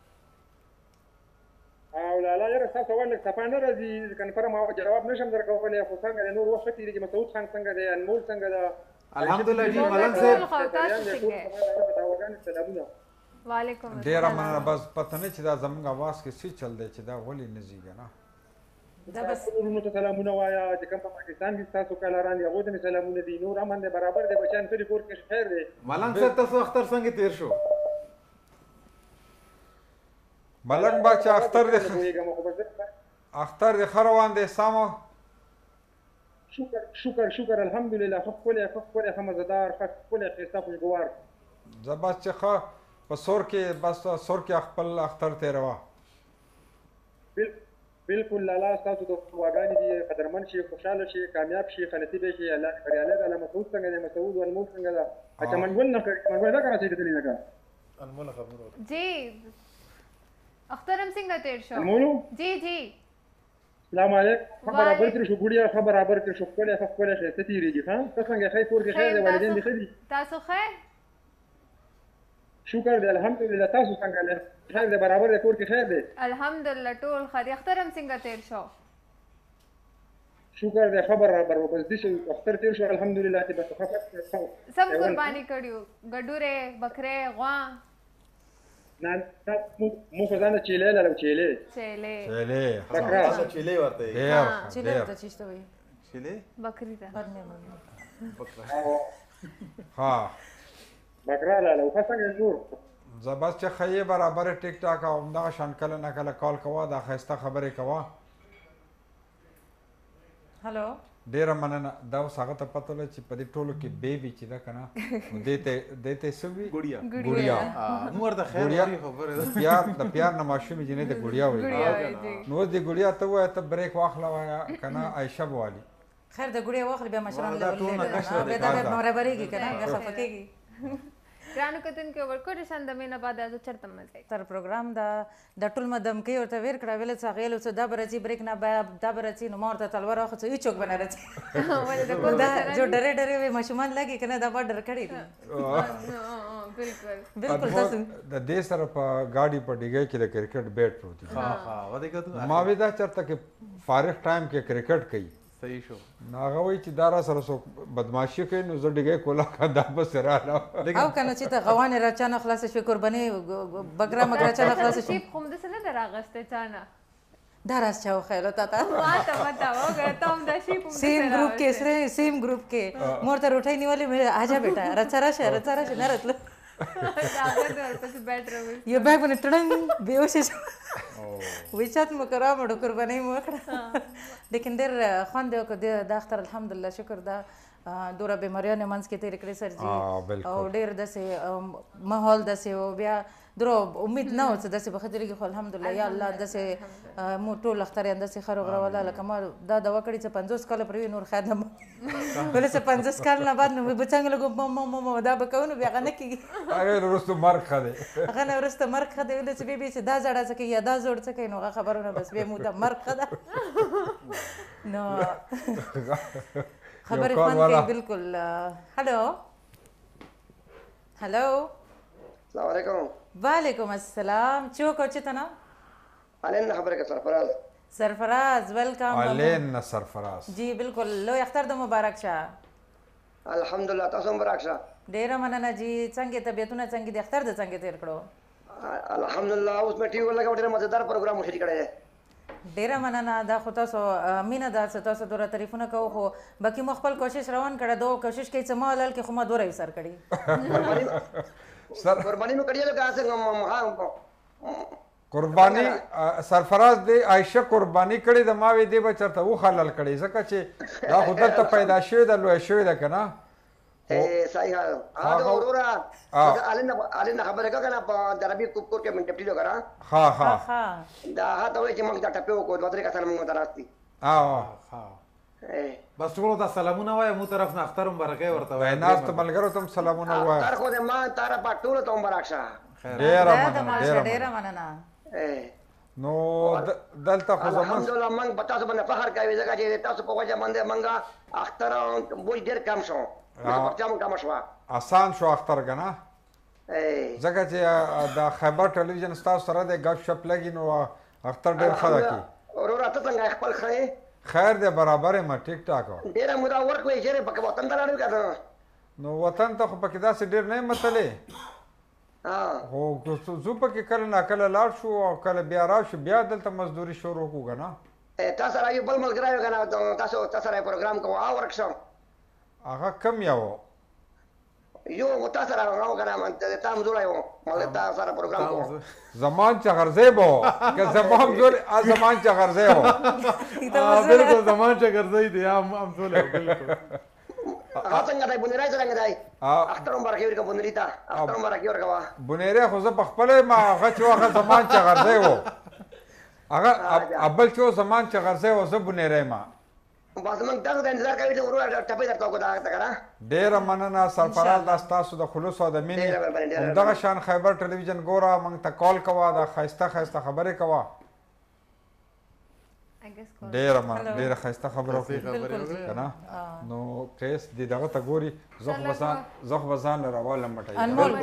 او لاله یاره تاسو ولې صفا نه راځي کنفرم او جواب نشم درکولی. خو څنګه نور وخت تیریږي. مسعود خان څنګه دی؟ انمول څنګه ده؟ الحمدلله جی ملنګ صاحب وعلیکم ډېره مننه. بس پته نه چې دا زموږ اواز کې څه چل دی چې دا ولې نه ځي کنه. دا بس نورونو ته سلامونه وایه چې کوم په پاکستان کې تاسو کالاران دي هغو ته مې سلامونه دي. نور امن دی برابر دی بچیان ښه دي کور کې خیر دی. ملنګ صاحب تاسو اختر څنګه تیر شو؟ ملنګ باچا اختر دی ښه روان دی سامو شکر الحمدلله خپل مزدار خپل خسته خوشگوار زباس چې ښه په سور کې بس سور کې خپل اختر تیروا بالکل لالا تاسو د واګانی دي قدرمن شي خوشاله شي کامیاب شي خنتی به شي الله بریاله الله مسعود څنګه دی مسعود والمول څنګه ده اچھا منګول نه منګول دا کنه چې دلی نه کړ انمول خبرو جی اخترم څنګه تیر شو انمولو جی السلام علیکم برابر تر شو ګډیا برابر تر شو خپل خسته تیریږي ها تاسو څنګه خیر کور کې خیر دی والدین دي خیر تاسو خیر شکر دی الحمدلله تاسو څنګه خیر دی برابر دی کور کې خیر دی الحمدلله ټول خیر اخترم څنګه تیر شو شکر دی خبر برابر بس دې شو اختر تیر شو الحمدلله چې بس خفت سب قرباني کړیو ګډوره بکره غوا نه مو خو ځان چيله لاله چيله بکرا چيله ورته چيله ته چيشته وي چيله بکری ته بکرا ها بکرا لاله او څنګه نور زباس چې خیه برابر ټیک ټاک او دا شان کله نه کله کال کوا دا خسته خبره کوا هالو ډیره مننه دا اوس هغه ته پته لري چې په دې ټولو کې بیبي چې دا کنه دته سوي ګوډیا نو ورته خیر لري خبره ده پیار نه ماشومې جنې د ګوډیا وایي نو دې ګوډیا ته وایي ته بریک واخلا وایا کنه عائشه بوالی خیر د ګوډیا واخلې بیا مشران له دا برابرېږي کنه بیا خفقېږي ګرانو کتونکو ورکوټ شاند مینه بعد از چرته مزه تر پروګرام د ټول مدم کې ورته ویر کړه ویل څه غیلو څه دا برچی بریک نه دا برچی نو مورته تلوار اخو څه چوک بنا رچی دا جو ډره وي مشمان لګي کنه دا ډر کړی دي بالکل تاسو د دې سره په گاډي په ډیګي کې د کرکټ بیٹ پروت دي ها ودا کتو ما ودا چرته کې فارغ ټایم کې کرکټ کوي صحیح شو ناغه وای چې دارا سره سو بدمعشي کوي نو زه ډیګه کولا کا دا بس رااله او کنه چې ته غوان راچانه خلاص شو قرباني بګرا مګرا چانه خلاص شو کوم د سره دراغسته چانه دراس چاو خیلو تا ما ته بتاو اگر تم د شي کوم سیم گروپ کې سره سیم گروپ کې مورته روټای نیولې مې آجا بیٹا رچا راشه نه راتله یو بیگ باندې ټړنګ بیوش وچات مو کرا مړو قرباني مو کړه لیکن ډېر خوند یو کړ د اختر الحمدلله شکر دا دوره بیماریانه منځ کې تیر کړی سر جی او ډېر داسې ماحول داسې او بیا درو امید نه و چې داسې به ښه تېرېږي خو الحمدلله یا الله داسې مو ټول اختریان داسې ښه روغراوله لکه ما دا دوا کړې چې 50 کاله پرې وي نور خیر نه ولې چې 50 کال نه بعد نو به څنګه لګو دا به کوو نو بیا هغه نه کېږي هغه وروسته مرګ ښه دی هغه نه وروسته مرګ ښه دی ولې چې بیا چې دا زړه څه کوي یا دا زوړ څه کوي نو هغه خبرونه بس بیا مو ته مرګ ښه ده نو خبرې خوند کوي بالکل هلو السلام علیکم وعلیکم السلام چوک اوچتنا علین خبره کا سرفراز ویلکم علین سرفراز جی بالکل لو اختر د مبارک شه الحمدلله تاسو مبارک شه ډیره مننه جی څنګه طبیعتونه څنګه د اختر د څنګه تیر کړو الحمدلله اوس مې ټیو لګاو ډیره مزیدار پروګرام شروع کړی ډیره مننه دا خو تاسو مینه دا تاسو دوره تعریفونه کوو خو باقي مو خپل کوشش روان کړه دوه کوشش کوي چې ما لال کې خو ما دوره سر کړی قربانی میں کڑی لگا سے قربانی سرفراز دی عائشه قربانی کړي د ماوي دی بچرته و خلل کړي ځکه چې دا خدای ته پیدا شوی د لوی شوی د کنه صحیح هغه اورورا علي خبره کنه په دربي کوکور کې منټ پټیو کرا ها دا هاته وای چې موږ دا ټپیو کو دوه درې کسان موږ دراستی ها بس ټول ته سلامونه وای مو طرف نه اختر مبارکه ورته وای ناس ته ملګرو ته سلامونه وای تر خو دې ما تار په ټول ته مبارک شه ډیره مننه نو دلته خو زمون الحمدلله موږ په تاسو باندې فخر کوي ځکه چې تاسو په وجه باندې موږ اختر وای ډیر کم شو پرچم کم شو آسان شو اختر کنه ځکه چې دا خبر ټلویزیون تاسو سره د غږ شپ لګی نو اختر ډیر ښه کی اورورا ته څنګه خپل خای خیر دې برابر ما ټیک ټاک ډیر مودا ورک وی چې په وطن ته راځو کنه نو وطن ته خو پکې داسې ډیر نه متلې هو زو پکې کله نه کله لاړ شو او کله بیا راشو بیا دلته مزدوري شروع کو کنه تاسو راځي بل ملګری کنه تاسو سره پروګرام کوو او ورکشم هغه کم یاو یو تا سره راغو کنه تا هم جوړ یو مطلب تا سره پروګرام کوو زمان چغرزه بو که زمان جوړ زمان چغرزه بو بالکل زمان چغرزه دی هم ټول بالکل څنګه دی بنیرای څنګه دی اختر مبارک ورکا بنیری تا اختر مبارک ورکا بنیری خو زه په خپل ما هغه چې هغه زمان چغرزه وو هغه ابل چې زمان چغرزه وو زه بنیری ما بس موږ تاسو ته انتظار کوي چې ورور ټپې درته کو دا کنه ډېره مننه سرفراز دا ستاسو د خلوص او د مینې دغه شان خیبر ټلویزیون ګوره موږ ته کال کوه دا ښایسته ښایسته خبرې کوه ډېره ښایسته خبره وکړې که نه نو قیس دې دغه ته ګوري زه خو به ځان له راوالم مټۍ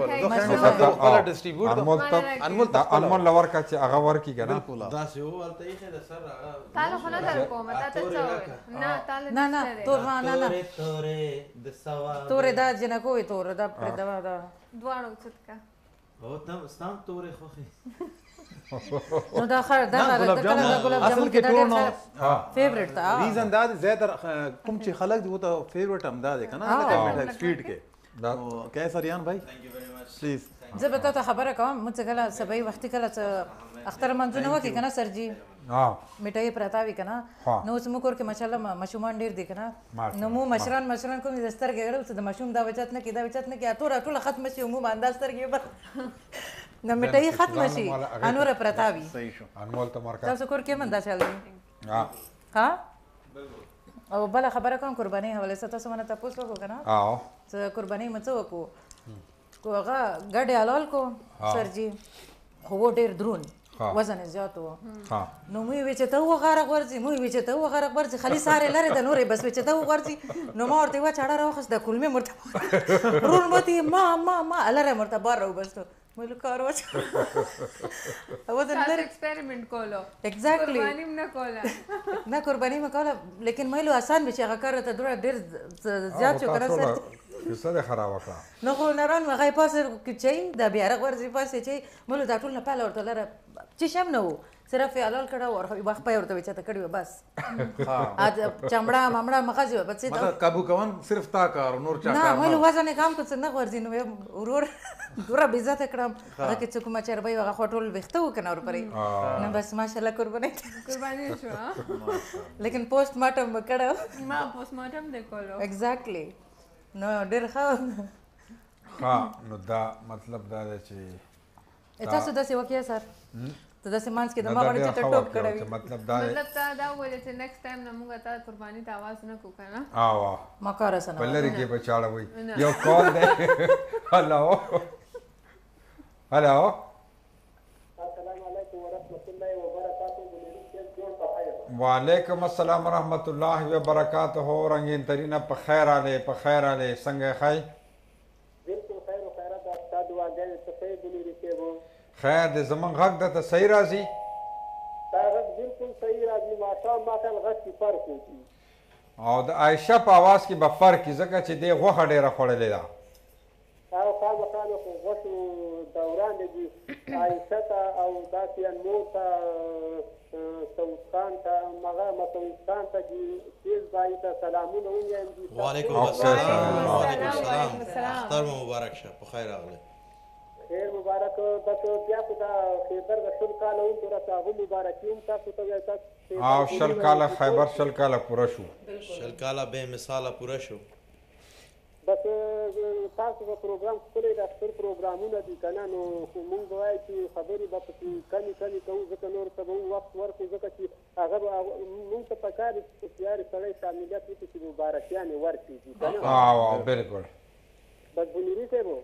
انمول له ورکړه چې هغه ورکړي که نه داسې ووالته ایښې د سر تا له خو نه در کومه تا ته څه وویل نه تا له نه تورې دا جنکو وي تور دا پرې دوا دا دواړه اوچت کا هو ته ستا هم تورې خوښې نو دا خیر دا ګلاب جامن کې ډېر فیوریټ تا ریزن دا زیاتره کوم چې خلک دی وته فیوریټ هم دا دی کنه لکه سټریټ کې دا کیسر یان بھائی پلیز زه به ته خبره کوم مڅ کله سبای وختي کله اختر منځونه وکي کنه سرجی میټای پرتاوي کنه نو سمو کور کې ماشاءالله مشومان ډیر دي کنه نو مو مشران کوم د سترګې غړو ته د مشوم دا وچت نه کې دا وچت نه کې ټول ختم شي مو باندې سترګې پر نو میټای ختم شي انور پرتاوي صحیح شو انمول ته مرکه تاسو کور کې مندا چل دي ها او بل خبره کوم قرباني حواله ست تاسو باندې تاسو وکړو کنه څه قرباني مڅ وکړو کو هغه ګډه حلال کو سرجی هو ډیر درون وزن زیات و نو موږ چې ته وغاره ورځي موږ چې ته وغاره ورځي خالي ساره لره د نورې بس چې ته ورځي نو ما ورته وا چاړه راوخس د کلمه مرته رون متي ما لره مرته بار راو بس مې کار وچ او د لره ایکسپریمنٹ کولو ایگزیکټلی قربانی نه کوله نه قربانی ما کوله لیکن مې له آسان به چې هغه کار ته ډیر زیات شو کنه سر کیسه ده خراب وکړه نو خو نران مغای پاسه کې دا بیا رغورځي پاسه چې مله دا ټول نه پاله ورته لره چې شم نو صرف حلال کړه او وخت پای ورته وچته کړی بس اج چمړه ممړه مخازي بس مطلب قابو کوون صرف تا کار نور چا کار نه مله وزن کام کو څنګه ورځي نو ورور دورا بیزت کړم هغه کې څوک ما چربای هغه خټول وخته وکنه ور پرې نو بس ماشاءالله قرباني شو لیکن پوسټ مارټم کړه ما پوسټ مارټم د کولو ایگزیکټلی نو ډیر ها نو دا مطلب دا دی چې تاسو داسې وکیا سر ته داسې مانس کې د ما باندې چې ټوپ کړی مطلب دا دا ولې چې نیکسټ ټایم نه موږ ته قرباني ته आवाज نه کو کنه ما کار سره بلری کې بچاړه وي یو کال دی هلو السلام علیکم ورحمۃ اللہ وبرکاتہ وعلیکم السلام ورحمۃ اللہ وبرکاتہ رنگین ترین په خیر आले څنګه خای بالکل خیر او خیرات استاد واګل ته په بلی رسېو خیر دې زمون غږ د ته صحیح راځي دا غږ بالکل صحیح راځي ماشاءالله غږ کې فرق وکړي او د عائشه په आवाज کې به فرق ځکه چې دې غوښه ډیره خوړلې ده او خامخانه خو غوښو دوران دي عائشه ته او داسې انمو ته سوستان ته مغه مسوستان ته تیز بای ته سلامونه ویم وعلیکم السلام اختر مبارک شه په خیر راغله خیر مبارک بس بیا خو دا خیبر د شل کال اون تر تاسو مبارکین تاسو ته تاسو او شل کال خیبر شل کال پوره شو شل کال به مثال پوره شو بس تاسو په پروګرام خپل د اختر پروګرامونه دي کنه نو موږ وایو چې خبرې به پکې کمی کوو ځکه نور ته به وخت ورکړو ځکه چې هغه موږ ته پکار چې تیار سړی شاملیت وکړي چې مبارکیانې ورکړي کنه بالکل بس بنیری صاحب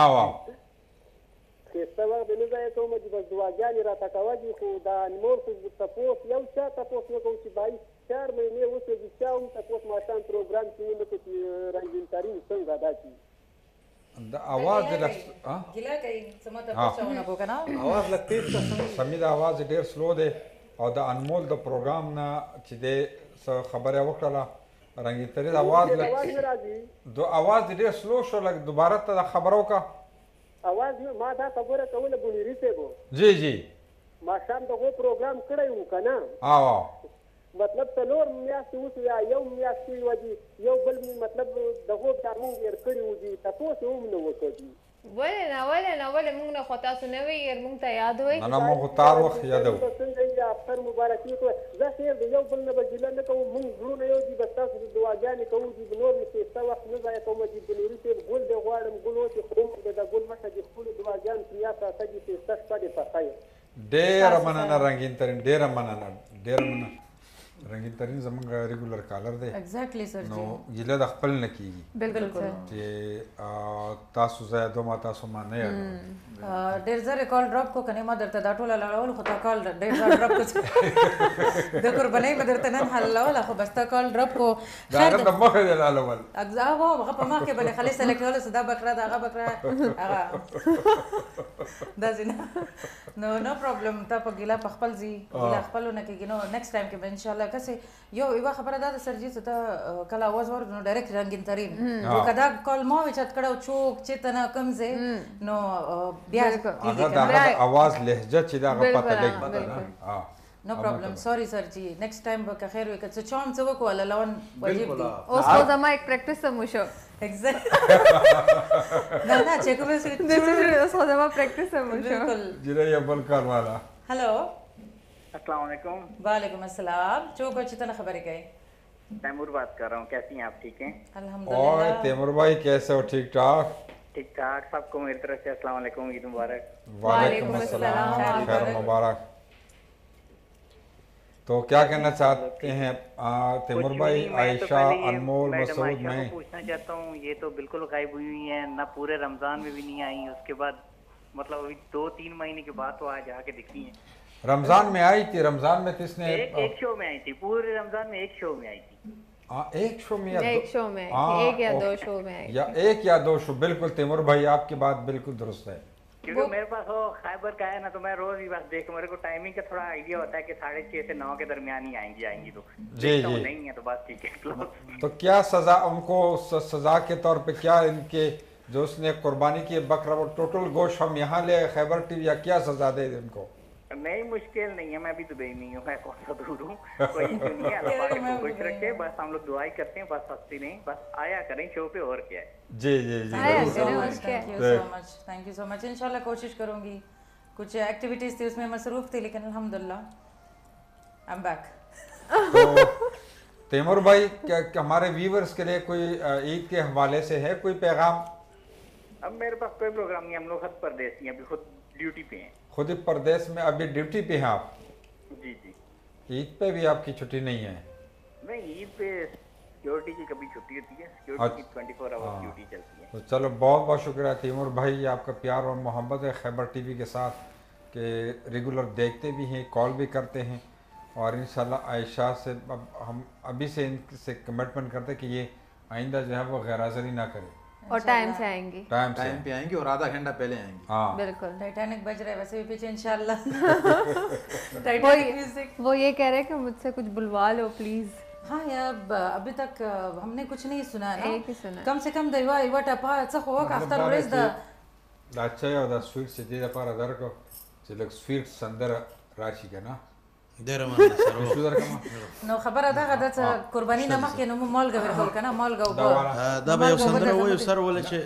ښایسته وخت نه ځای کوم چې بس دعاګانې راته کوه دي خو دا نور خو تپوس یو چا تپوس نه کوم چې بایي 4 مهینې وسوځي چا هم تپوس ماښام پروګرام کې ونه کړو چې رنګین ترین څنګه ادا کړي د اواز د ګیله کوي څه مته پوښتنه کو کنه اواز لږ تیز ته سمید اواز ډیر سلو دی او د انمول د پروګرام نه چې د خبره وکړه رنګین ترین اواز لږ د اواز ډیر سلو شو لږ دوباره ته خبرو کا اواز ما دا خبره کوله بنيري ته جی ما شام دغه پروګرام کړی و کنه مطلب څلور میاشتې اوس یا یو میاشت کې وځي یو بل مطلب دغه تاسو یې کړی وځي تاسو هم نه وکړي ولې موږ نه خو تاسو نه وی ير موږ ته یاد وای نه موږ تار وخت یادو څنګه یا اختر مبارک وي زه خیر د یو بل نه بجله نه کوم موږ غوړو یو دي بس تاسو د دعاګانې کوو دي نور مې څه وخت نه ځای کوم چې د نوري څه ګول د غواړم ګولو چې خو د ګول مشه د خپل دعاګان پریا ساته دي چې ستاسو په پخای ډېر مننه رنگین ترین ډېر مننه رنگین ترین زمونږ ریګولر کالر دی ایگزیکټلی سر نو ګیله د خپل نه کیږي بالکل چې تاسو زه دوه تاسو ما نه یادوم ډېر زر کال ډراپ کو کنه ما درته دا ټوله لاړول خو تا کال ډېر زر ډراپ کو د قربانۍ ما درته نن حلول خو بس تا کال ډراپ کو خیر د مخه دی لاړول اجزا هغه په مخ کې بل خالي سلیکټ ول صدا بکرا دا هغه بکرا هغه دا زینه نو پرابلم تا په ګیلا په خپل زی ګیلا خپلونه کې نو نیکسټ ټایم کې ان شاء الله کسه یو خبره ده سرجی ته کله आवाज ور نو ډایرکټ رنگین ترین نو کدا کال ما وچت کړه چوک چې تنه کم زه نو بیا هغه دا आवाज لهجه چې دا پته لګي نو پرابلم سوري سرجی نیکسټ ټایم به خیر وي که څه چون څه وکول لون واجب دي اوس خو زما یک پریکټیس هم وشو ایگزیکټ نه چې کوم څه اوس خو زما پریکټیس هم وشو بالکل جره یې بل کار والا हेलो अस्सलाम वालेकुम। वालेकुम अस्सलाम। जो कुछ इतना खबर है तैमूर बात कर रहा हूँ, कैसी हैं आप? ठीक हैं अल्हम्दुलिल्लाह। और तैमूर भाई कैसे हो? ठीक ठाक? ठीक ठाक। सबको मेरी तरफ से अस्सलाम वालेकुम, ईद मुबारक। वालेकुम अस्सलाम, खैर मुबारक। तो क्या कहना चाहते हैं तैमूर भाई? आयशा, अनमोल, मसूद, मैं पूछना चाहता हूँ, ये तो बिल्कुल गायब हुई हुई है ना, पूरे रमजान में भी नहीं आई, उसके बाद मतलब अभी 2-3 महीने के बाद तो आज आके दिखती हैं। रमजान में आई थी? रमजान में किसने? एक शो में आई थी, पूरे रमजान में एक शो में आई थी। एक शो में एक शो में एक या दो शो में या एक या दो शो। बिल्कुल तैमूर भाई आपकी बात बिल्कुल दुरुस्त है, क्योंकि मेरे पास वो खैबर का है ना, तो मैं रोज ही बस देख, मेरे को टाइमिंग का थोड़ा आइडिया होता है कि 6:30 से 9 के दरमियान ही आएंगी तो जी जी नहीं है तो बस ठीक है। तो क्या सजा उनको, सजा के तौर पे क्या इनके जो उसने कुर्बानी की बकरा वो टोटल गोश्त हम यहाँ ले खैबर टीवी, या क्या सजा दे इनको? नहीं मुश्किल नहीं है, मैं भी दुबई में हूँ, मैं कौन सा दूर हूँ, कोई इशू नहीं है। अल्लाह पाक को खुश रखे, बस हम लोग दुआई करते हैं, बस हंसती नहीं, बस आया करें शो पे, और क्या है। जी जी जी थैंक यू सो मच। इंशाल्लाह कोशिश करूंगी। कुछ एक्टिविटीज थी उसमें मसरूफ थी, लेकिन अल्हम्दुलिल्लाह आई एम बैक। तो तैमूर भाई क्या हमारे व्यूअर्स के लिए कोई ईद के हवाले से है कोई पैगाम? अब मेरे पास कोई प्रोग्राम नहीं, हम लोग खुद परदेसी हैं, अभी खुद ड्यूटी पे हैं। खुद ही परदेश में अभी ड्यूटी पे हैं आप? जी जी। ईद पे भी आपकी छुट्टी नहीं है? नहीं, ईद पे सिक्योरिटी की कभी छुट्टी होती है, सिक्योरिटी की 24 आवर्स ड्यूटी चलती है। तो चलो बहुत बहुत शुक्रिया तैमूर भाई, आपका प्यार और मोहब्बत है खैबर टीवी के साथ कि रेगुलर देखते भी हैं, कॉल भी करते हैं, और इंशाल्लाह आयशा से अब हम अभी से इनसे कमिटमेंट करते हैं कि ये आइंदा जो है वो गैरहाज़िरी ना करे और टाइम से आएंगी, टाइम पे आएंगी और आधा घंटा पहले आएंगी। हाँ बिल्कुल। टाइटैनिक बज रहा है वैसे भी पीछे इंशाल्लाह। वो ये कह रहे हैं कि मुझसे कुछ बुलवा लो प्लीज। हाँ यार अभी तक हमने कुछ नहीं सुना ना, एक ही सुना कम से कम देवा इवा टपा अच्छा हुआ का आफ्टर रेस द अच्छा है और स्वीट से दे पर अदर को चलो स्वीट संदर राशि का ना نو خبره دغه د قرباني نه مخکې نو مالګه ورکول کنه مالګه او دا به یو سندره وایو سر ولې چې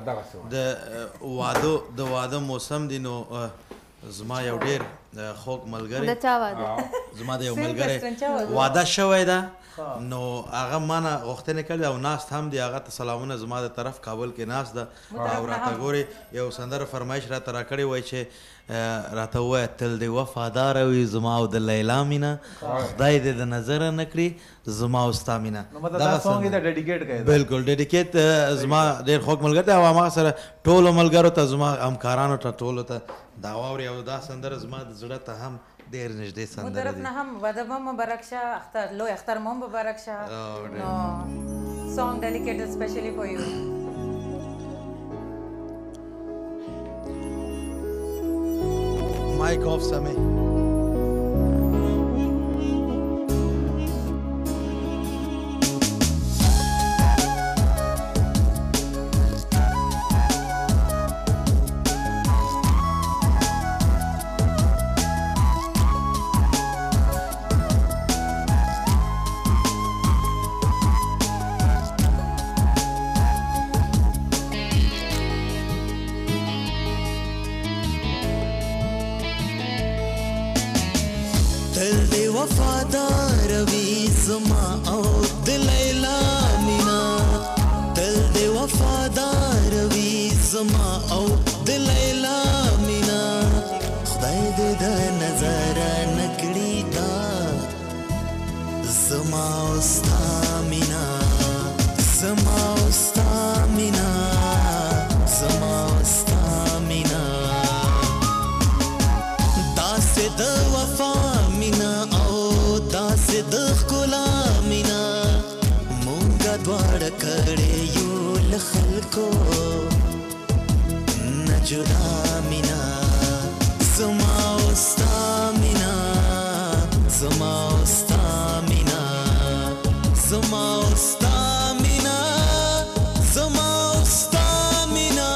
د واده موسم دی، نو زما یو ډېر خوږ ملګری د چا واده؟ زما د یو ملګری واده شوی ده، نو هغه مانه غوښتنې کړې او ناست هم دی، هغه ته سلامونه زما د طرف کابل کې ناست ده او راته ګورې یو سندره فرمایش راته راکړې وای چې راته ووایه تل دې وفاداره وي زما او د لیلا مینه، خدای دې د نظره نه کړي زما او ستا مینه. بالکل ډیډیکیټ زما ډېر خوږ ملګری دی او هماغه سره ټولو ملګرو ته زما همکارانو ته ټولو ته دا واوري او دا سندره زما د زړه ته هم ډېر نږدې سندره دي. طرف نه هم واده مو مبارک شه، اختر لوی اختر مو مبارک شه. نو song dedicated especially for you. Mic off Sami. دل دی وفادار وی زما او د لیلا مینا دل دی وفادار وی زما او د لیلا مینا خدای دې د نظر نکړي دا زما او ستا مینا زما او ستا مینا زما او ستا مینا داسې د وفا مینا او داسې د ښکلا مینا مونږه دواړه کړې یو له خلکو نه جدا مینا زما او ستا مینا زما او ستا مینا زما او ستا مینا زما او ستا مینا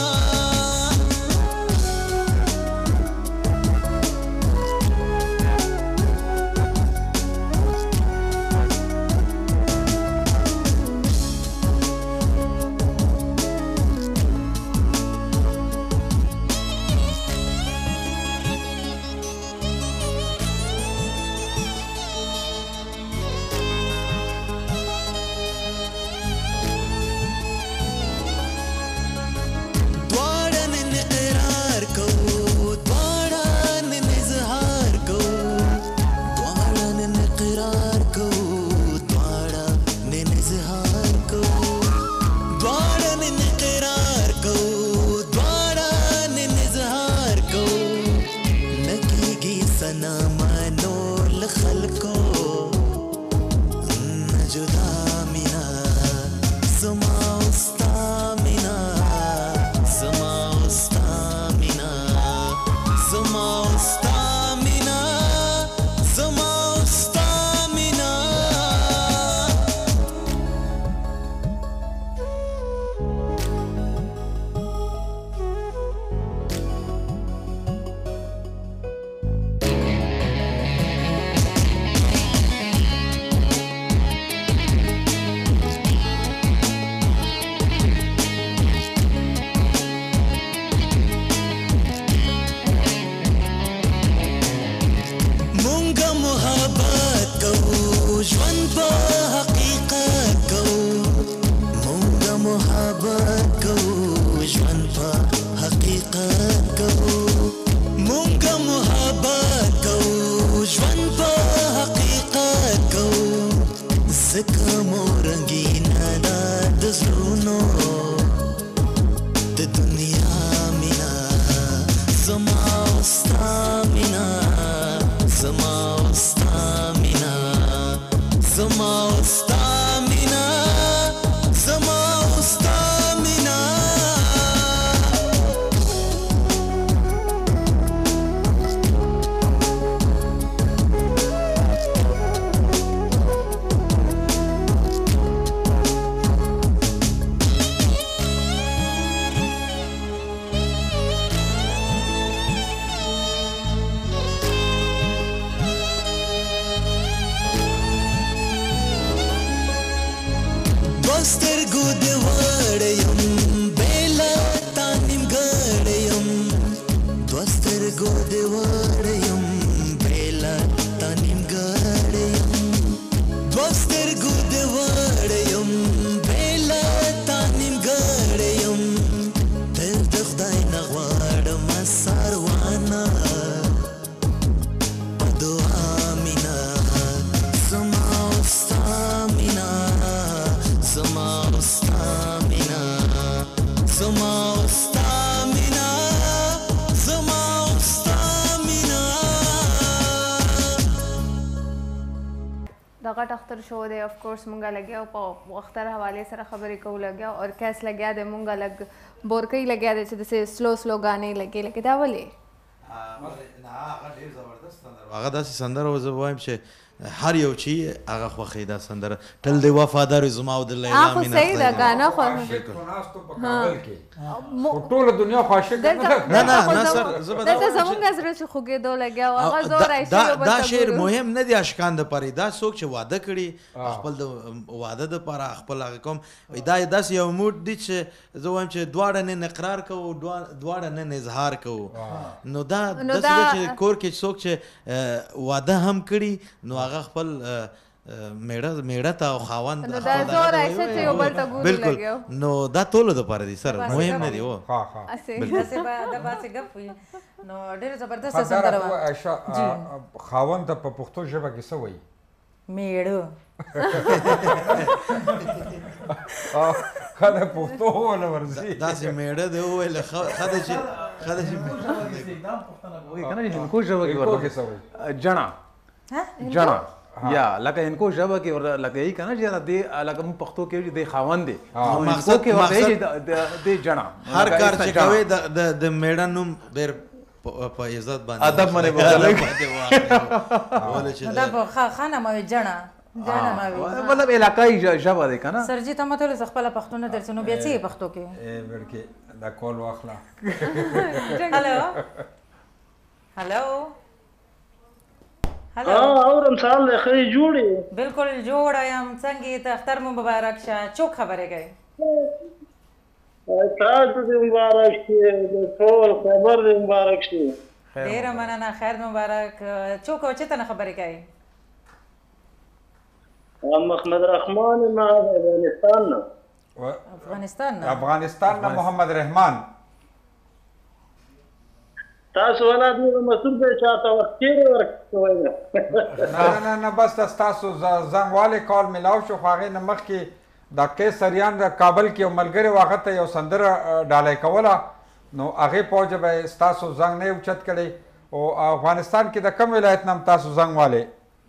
دغه ډاکټر شو دی اف کورس مونږه لګیا او په اختر حواله سره خبرې کوو لګیا او کیس لګیا دی مونږه لګ بورکۍ لګیا دی چې داسې سلو سلو غانې لګې لکه دا ولې نه هغه ډېر زبردست سندره هغه داسې سندره و زه وایم چې هر یو چی هغه خوښې دا سندره تل دی وفادار زما او د لیلا خو صحیح ده کنه خو ټول دنیا خوښه نه سر دلته زمونږ زړه چې خوږېدو لګیا و هغه زور راشي دا شعر مهم نه دی اشکان د پاره دا څوک چې واده کړي خپل د واده د پاره خپل هغه کوم دا داس یو موډ دی چې زه وایم چې دواړه نه اقرار کوو دواړه نه اظهار کوو نو دا داسې چې کور کې څوک چې واده هم کړي نو هغه خپل میړه ته او خاوند بالکل نو دا ټولو دپاره دي سر مهم نه دی نو ډېر زبردست سندره وه خاوند ته په پښتو ژبه کې څه وایي میړه خدای پښتو وله ورځي داسې میړه دی وویل خدای چې هندکو ژبه کې ورته جڼه جڼه یا لکه هندکو ژبه کې لکه یې کنه چې دې لکه موږ پښتو کې د خاوند دی مقصد کې ورته د جڼه هر کار چې کوي د میړه نوم ډېر په عزت باندې ادب باندې بدلوي دا په خانه مې جڼه مطلب علاقائی ژبه دی کنه سرجي ته مته له خپل پښتو نه درڅنو بیا څه پښتو کې ورکه دا کول واخلا هلو هلو هلو اورم سال له خې جوړي بالکل جوړ یم څنګه ته اختر مبارک شه چوک خبره کوي تاسو دې مبارک شي ټول خبر دې مبارک شي ډیره مننه خیر مبارک چوک او چته خبره کوي محمد رحمان ما افغانستان نه محمد رحمان تاسو ولادت مسعود به چاته وخت کې ورکوي نه بس تاسو زنګواله کال ملاو شو خو هغه نه مخکې د قیصریان د کابل کې ملګری واغته یو سندره ډالۍ کوله نو هغه پوج به تاسو زنګ نه اوچت کړي او افغانستان کې د کوم ولایت نام تاسو زنګواله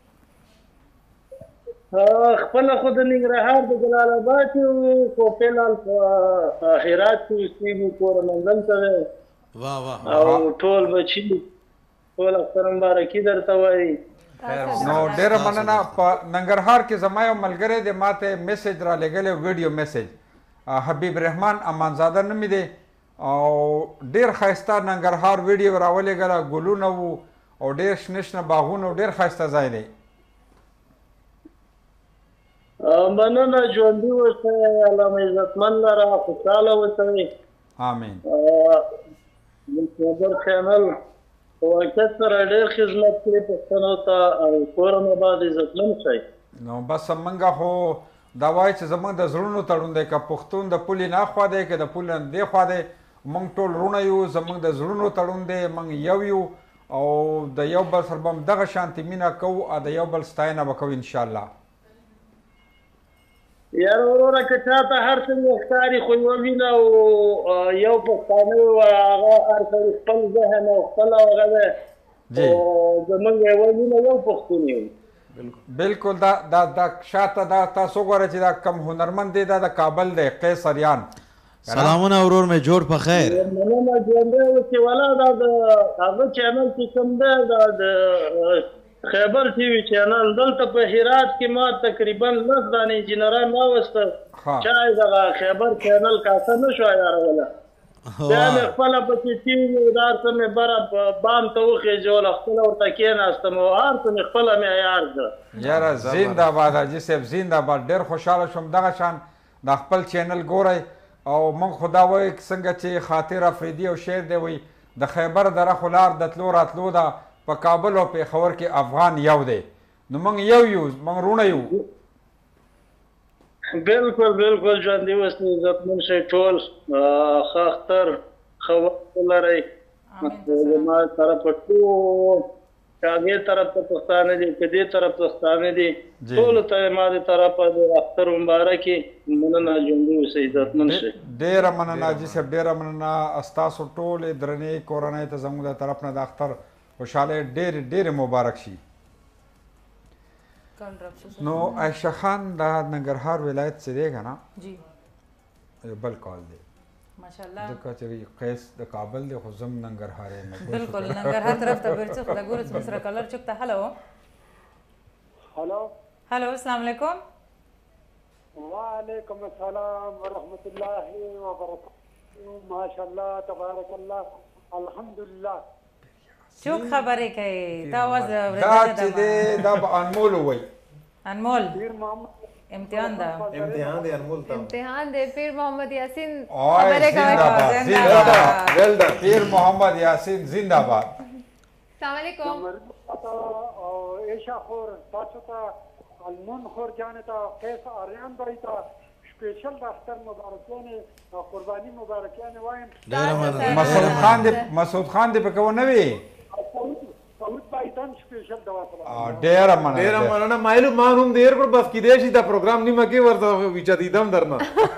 خپل خود ننګرهار د جلال آباد کو فلال هرات کې سیمو کور منځل ته واه واه او ټول بچی ټول اختر مبارکي درته وایي نو ډیره مننه په ننګرهار کې زما یو ملګری دی ماته میسج را لګلی ویډیو میسج حبیب رحمان امانزاده نومې دی او ډیر ښایسته ننګرهار ویډیو راولېږله ګلونه وو او ډیر شنه شنه باغونه ډیر ښایسته ځای دی مننه ژوندي اوسئ علامه عزتمن لره خوشحاله اوسئ آمین خبر چینل واقعیت سره ډېر خدمت کوي پښتنو ته او کورم آباد عزتمن شئ نو بس موږ خو دا وایي چې زموږ د زړونو تړون دی که پښتون د پولې نه خوا دی که د پولې نه دې خوا دی موږ ټول وروڼه یو زموږ د زړونو تړون دی موږ یو او د یو بل سره به هم دغه شانتې مینه کوو او د یو بل ستاینه به کوو انشاءالله یاره وروره که چاته هر څنګه ښکاري خو یوه وینه او یو پښتانه و هغه هر سړي خپل ذهن او خپل هغه دی او زمونږ یوه وینه یو پښتون یو بالکل دا شاته دا تاسو وګورئ چې دا کم هنرمند دی دا د کابل دی قیصریان سلامونه ورور مې جوړ په خیر مننه ژوندی اوسې ولا دا د هغه چینل چې کوم دی دا د خیبر ټي وي چینل دلته په هرات کې ما تقریبا 10 دانې انجینران راوسته چا دغه خیبر چینل کاسه نه شو عیاروله بیا مې خپله پکې ټي وي دار ته مې بره بام ته وخېژول خپله ورته کېناستم او هر څه مې خپله مې عیار کړه یاره زنده‌باد حاجي صاحب زنده‌باد ډېر خوشحاله شوم دغه شان د خپل چینل ګورئ او موږ خو دا وایو څنګه چې خاطر افریدي او شعر دی وایي د خیبر دره خو لار د تلو راتلو ده په کابل او پېښور کې افغان یو دی نو موږ یو موږ وروڼه یو بالکل بالکل ژوندي اوسئ عزتمن شئ ټول ښه اختر ښه وخت ولرئ زما طرفه ټول که هغې طرف ته پښتانه دي که دې طرف پښتانه دي ټولو ته ما د طرفه د اختر مبارکې مننه ژوندي اوسئ عزتمن شئ ډېره مننه حاجي صاحب ډېره مننه ستاسو ټولې درنې کورنۍ ته زموږ د طرف نه د اختر خوشحاله ډېرې مبارک شي نو عایشه خان دا ننګرهار ولایت چې دی که نه یو بل کال دی ماشاءالله ځکه چې قیس د کابل دی خو زم ننګرهار یم بالکل ننګرهار طرف ته ورڅ خو دا ګورې چې سره کلر چوک ته هلو hello hello, अस्सलाम वालेकुम। वालेकुम अस्सलाम व रहमतुल्लाहि व बरकातहू। माशाअल्लाह तबारकल्लाह अल्हम्दुलिल्लाह। شو خبرك هي تاوز دا چې دی دا به انمول وای انمول پیر محمد امتحان ده امتحان دی انمول ته امتحان دی پیر محمد یاسین خبره کوي زنده‌باد ولدا پیر محمد یاسین زنده‌باد السلام علیکم او ایشا خور تاسو ته المون خور جانتا قیس آریان بایتا سپیشل دفتر مبارکانه قربانی مبارکانه وایم مسعود خان دی په کو نه وی سعود بایتان سپیشل دوا سلام ډیر مننه مایلو مانوم دیر پر بس کې دیشي دا پروګرام نیمه کې ورته وچا دیدم درنه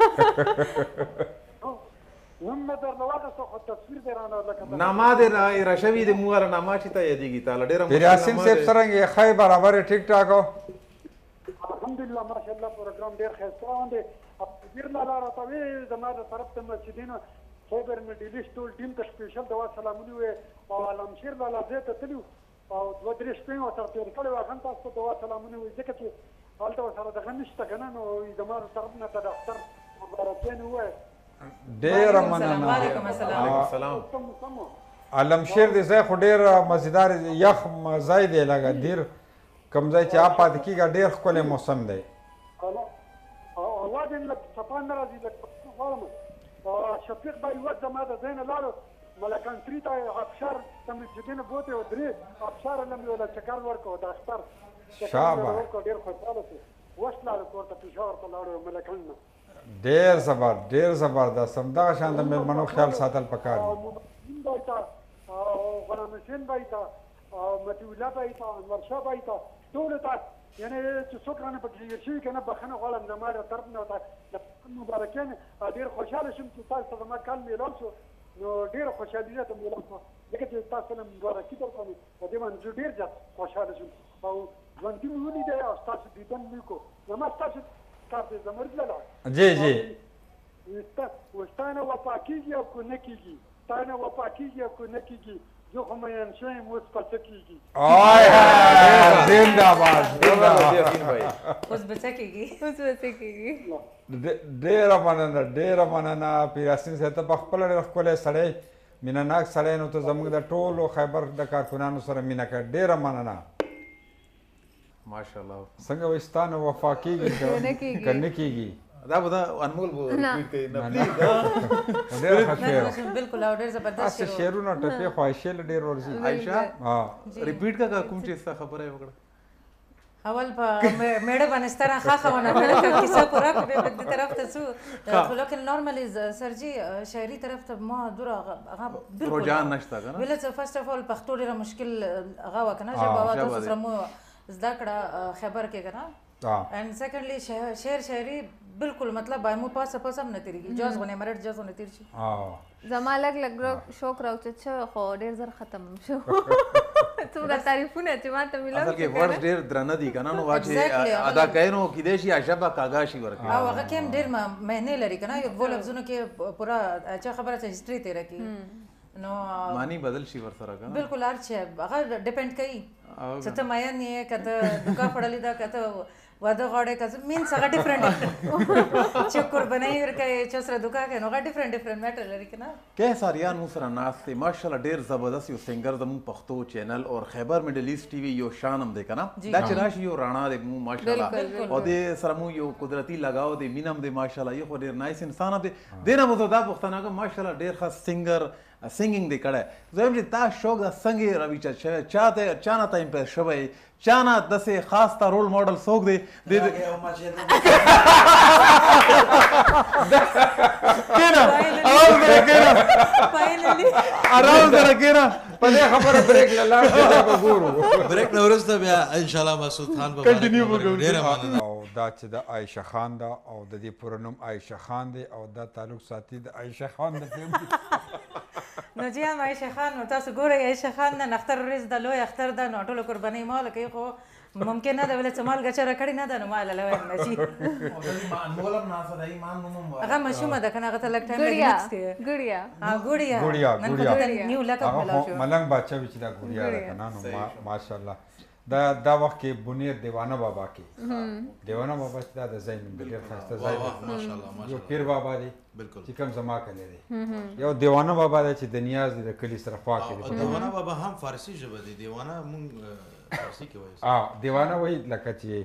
نم در نواده سو تصویر درانه لکه نامه دې راشوي د موږ نامه چې ته یادېږي تعالی ډیر پیر یاسین صاحب سره خای برابر ټیک ټاک الحمدلله ماشاءالله پروګرام ډیر ښه روان دی پیر لاله راته زما د طرف ته مسجدینو خیبر مډیلیس ټول ټیم ته سپیشل دوا سلامونه وي او علمشیر لاله زه ته تلو او دوه درې شپې ورته تېر کړی وو هغه تاسو ته دوا سلامونه وي ځکه چې هلته ورسره دغه نشته که نه نو زما د طرف نه ته د اختر مبارکیانې ووایه ډېره مننه وعلیکم السلام علمشیر دی ځای خو ډېر مزیدار یخ ځای دی لږه دیر کوم ځای چې آپ پاتې کېږي ډېر ښکلی موسم دی اواز یې لږ صفا نه راځي لږ غواړم شفیق به یوه زما د ځای نه لاړو ملکانتري ته افشار ته مسجدینه بوتې و درې افشار له مې وله چکر ورکړو د اختر شابه ډېر خوشحاله شو وس لاړو کور ته پېښور ته لاړو ملکان نه ډېر زبردست همدغه شان د مېلمنو خیال ساتل پکار دي بایته او غلام حسین بایته او مطیع الله بایته انور شاه بایته ټولو ته یعنې چې څوک رانه پکې هېر شوي که نه بښنه غواړم زما د طرف نه ورته د مبارکیانې ډېر خوشحاله شوم چې تاسو ته زما کال میلاو شو نو ډېره خوشحالي راته میلاو شوه ځکه چې تاسو نه مبارکي درکړم په دې باندې زه ډېر زیات خوشحاله شوم او ژوندي مې ولیدی او ستاسو دیدن مې وکړو زما ستاسو کار دی زمرد لاله جی وستانه وفا کېږي او که نه کېږي ستانه وفا کېږي او که نه کېږي زه خو مین شویم اوس په څه کېږي اوس به څه کېږي ډېره مننه پیر یاسین صاحب ته په خپله ډېر ښکلی سړی مینه ناک سړی نو ته زموږ د ټولو خیبر د کارکونانو سره مینه کړه ډېره مننه ماشاءالله څنګه وایي ستا نه وفا کېږي که نه کېږي دا به دا انمول به ریپیټ کوي نه ډېر ښه شعر بالکل او ډېر زبردست هسې شعرونه ټپې خو عایشې له ډېر ورځي عایشه ریپیټ کا کوم چې ستا خبره وکړه اول په میړه باندې ستره خاخه ونه کړه کیسه پورا کړې په دې طرف ته څو خو لکه نورمالي سرجي شاعري طرف ته ما دور هغه رجحان نشته کنه ویل څه فرست اف اول پښتو ډېر مشکل هغه وکنه چې بابا تاسو سره مو زده کړه خبر کې کنه اینڈ سیکنڈلی شعر شاعری بالکل مطلب بایمو پاسه پاسه هم نه تیریږي جاز غونې مرټ جاز غونې تیر شي زما لږ شوق راوچت شو خو ډېر زر ختم شو څومره تعریفونه چې ما ته ملاو اصل کې ورډ ډېر درنه دي کنه نو واچې ادا کینو کې دې شي عجبه کاغا شي ورکه او هغه کوم ډېر معنی لري کنه یو بول لفظونو کې پورا اچھا خبره چې هیستوري تیر کی نو معنی بدل شي ور سره کنه بالکل هر څه هغه ډیپند کوي چې ته مایا نه کته دکا پړلې دا کته واده غاړه کته مین څنګه ډیفرنٹ چې قرباني ورکه چې سره دکا کې نو ډیفرنٹ میټر لري کنه کې ساریان مو سره ناس ته ماشاءالله ډیر زبردست یو سنگر زمو پښتو چینل او خیبر میډل ایست ټي وي یو شانم دی کنه دا چې راشي یو رانا دی مو ماشاءالله او دې سره مو یو قدرتي لگاو دی مینم دی ماشاءالله یو ډیر نایس انسان دی دینه مو دا پښتنه کو ماشاءالله ډیر خاص سنگر سنگینګ دی کړه زم چې تا شوق د څنګه روي چاته چانه ته امپرس شوی چانه دسه خاص تا رول ماډل څوک دی په دې خبره بریک لاله وګورو بریک نو ورسته بیا ان شاء الله مسعود خان په کنټینیو وکړو او دا چې د عایشه خان دا او د دې پوره نوم عایشه خان دی او دا تعلق ساتي د عایشه خان د نو جی هم عایشه خان نو تاسو ګورئ عایشه خان نن اختر ورځ د لوی اختر ده نو ټولو قرباني مال کوي خو ممکن نه ده ولې چې مال ګچره کړی نه ده نو مال له وین نشي مولم ناسه د ایمان نوم هغه مشومه ده کنه هغه ته لګ ټایم لګي ګړیا ګړیا نیو لقب ملاو شو ملنګ بچا چې دا ګړیا ده کنه نو ماشاءالله دا وخت کې بنیر دیوانه بابا کې دیوانه بابا چې دا د ځای نوم دی ډېر ښایسته ځای دی یو پیر بابا دی چې کوم زما کلی دی یو دیوانه بابا دی چې د نیاز دی د کلي سره خوا کې دی دیوانه بابا هم فارسي ژبه دی دیوانه مونږ فارسي کې وایو دیوانه وایي لکه چې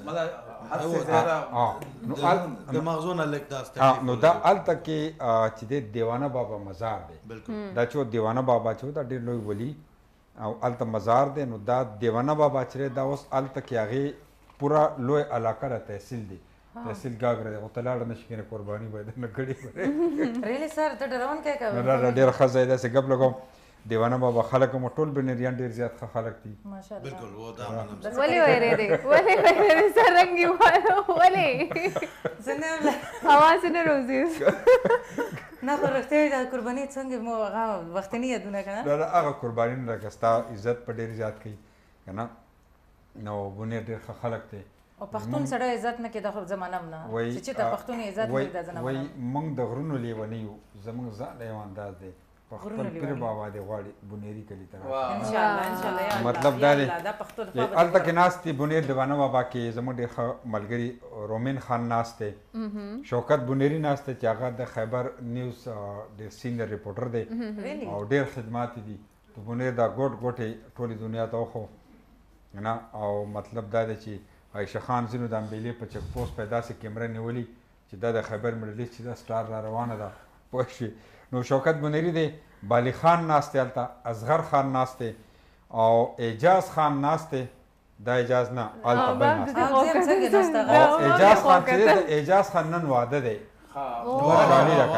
د مغزو نه لږ داسې نو دا هلته کې چې دی دیوانه بابا مزار دی دا چې دیوانه بابا چې دا ډېر لوی ولي او هلته مزار دی نو دا دیوانه بابا چې دا اوس هلته کې هغې پوره لوی علاقه ده تحصیل دی تحصیل ګاګره دی خو ته لاړه نه شي کنه قرباني به درنه کړې ریلی سر ته ډرون کې کوي ډېر ښه ځای داسې ګپ لګوم دیوانه بابا خلک هم ټول بنیریان ډېر زیات ښه خلک دي بالکل و دا منم ولې وایې ولې سرنګي ولې زنه اواز نه روزي نه خو رښتیا دا قرباني څنګه مو هغه وختنی یادونه کنه دا هغه قرباني نه لکه ستا عزت په ډېر زیات کوي کنه نو بنیر ډېر ښه خلک دی او پښتون سره عزت نه کې د خو زمانه نه چې ته پښتون عزت نه د زنه وای موږ د غرونو لیونی یو زموږ ځان یو انداز دی خپل پیر بابا دی غواړي بنيري کلی ته ان شاء الله ان شاء الله مطلب دا دی الته کې ناستي بنیر دیوانه بابا کې زموږ ډېر ملګری رومین خان ناسته شوکت بنيري ناسته چې هغه د خیبر نیوز ډېر سینیئر ریپورټر دی او ډېر خدمات دي ته بنیر دا ګوټ ټولې دنیا ته وخو نه او مطلب دا دی چې عایشه خان ځینو د امبیلې په چک پوسټ پیدا سي کیمره نیولي چې دا د خیبر مډل چې دا سټار را روانه ده پوه شي نو شوکت بنيري دی بالی خان ناسته هلته اصغر خان ناسته او اعجاز خان ناسته دا اعجاز نه هلته بل ناسته او اعجاز خان چې دی د اعجاز خان نن واده دی خوشحالي ده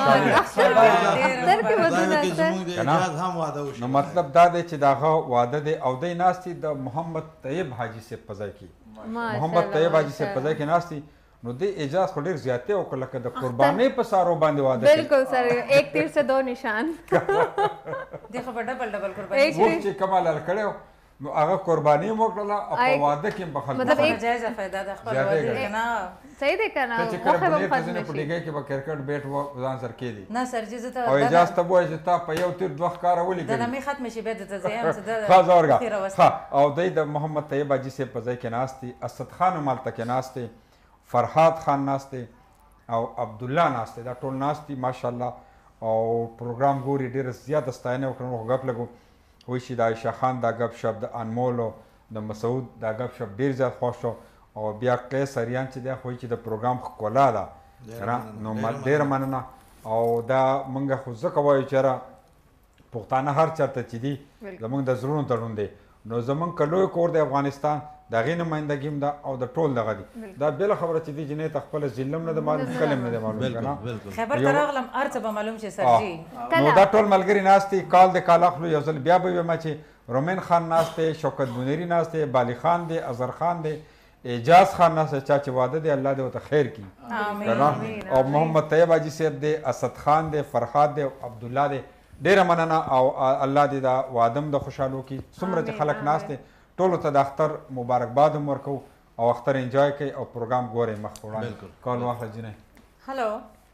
که نو مطلب دا دی چې د هغه واده دی او دی ناستي د محمد طیب حاجي صاحب په ځای کې محمد طیب حاجي صاحب په ځای کې ناستي نو د اجازه خو ډېر زیاتې وکړه لکه د قربانۍ په سارو باندې واده بالکل سر ایک تیر سے دو نشان دی خو ډبل قرباني چې کمال کړو نو هغه قرباني مو کړله او په واده کې به خلک مطلب ایک جایزه فائدہ د خپل واده نه صحیح دی کنه چې کله په دې ځنه په ډیګه کې به کرکټ بیٹ و ځان سر کې دي نه سر جزه ته او اجازه ته وایي چې تا په یو تیر دوه کار ولې د نامې ختم شي به د زیم څه د خازورګه او د محمد طیب حاجي سے په ځای کې ناشتي اسد خان مالته کې ناشتي فرحات خان ناسته او عبد الله ناسته دا ټول ناستی ماشاءالله او پروګرام ګوري ډېر زیات ستاینه وکړو غږ لګو وای شي د عائشہ خان دا غب شپ د انمول د مسعود دا غب شپ ډېر زیات خوښ شو او بیا قیصریان چې دا خو چې د پروګرام خلا ده نو ډېر مننه او دا منګه خو ځکه وایو چې را پښتانه هر چاته چې دي زمونږ د زړونو تړون دی نو زمونږ کلوی کور د افغانستان د هغې نمایندګي هم ده او د ټول دغه دي دا بله خبره چې دي جنۍ ته خپله ضلع نه ده معلوم کلم نه ده معلوم که خبر ته راغلم هر څه به معلوم شي سرجي نو دا ټول ملګري ناست دي کال د کال اخلو یو ځل بیا به ویمه چې رومین خان ناست دی شوکت بنيري ناست دی بالی خان دی اظهر خان دی اعجاز خان ناست چا چې واده دی الله دې ورته خیر کړي او محمد طیب حاجي صاحب دی اسد خان دی فرحات دی عبدالله دی ډېره مننه او الله دې دا وادم د خوشحالو کړي څومره چې خلک ناست دی ټولو ته د اختر مبارکباد هم ورکو او اختر انجوای کوي او پروګرام ګورئ مخ په وړاندې کال واخله جنۍ هلو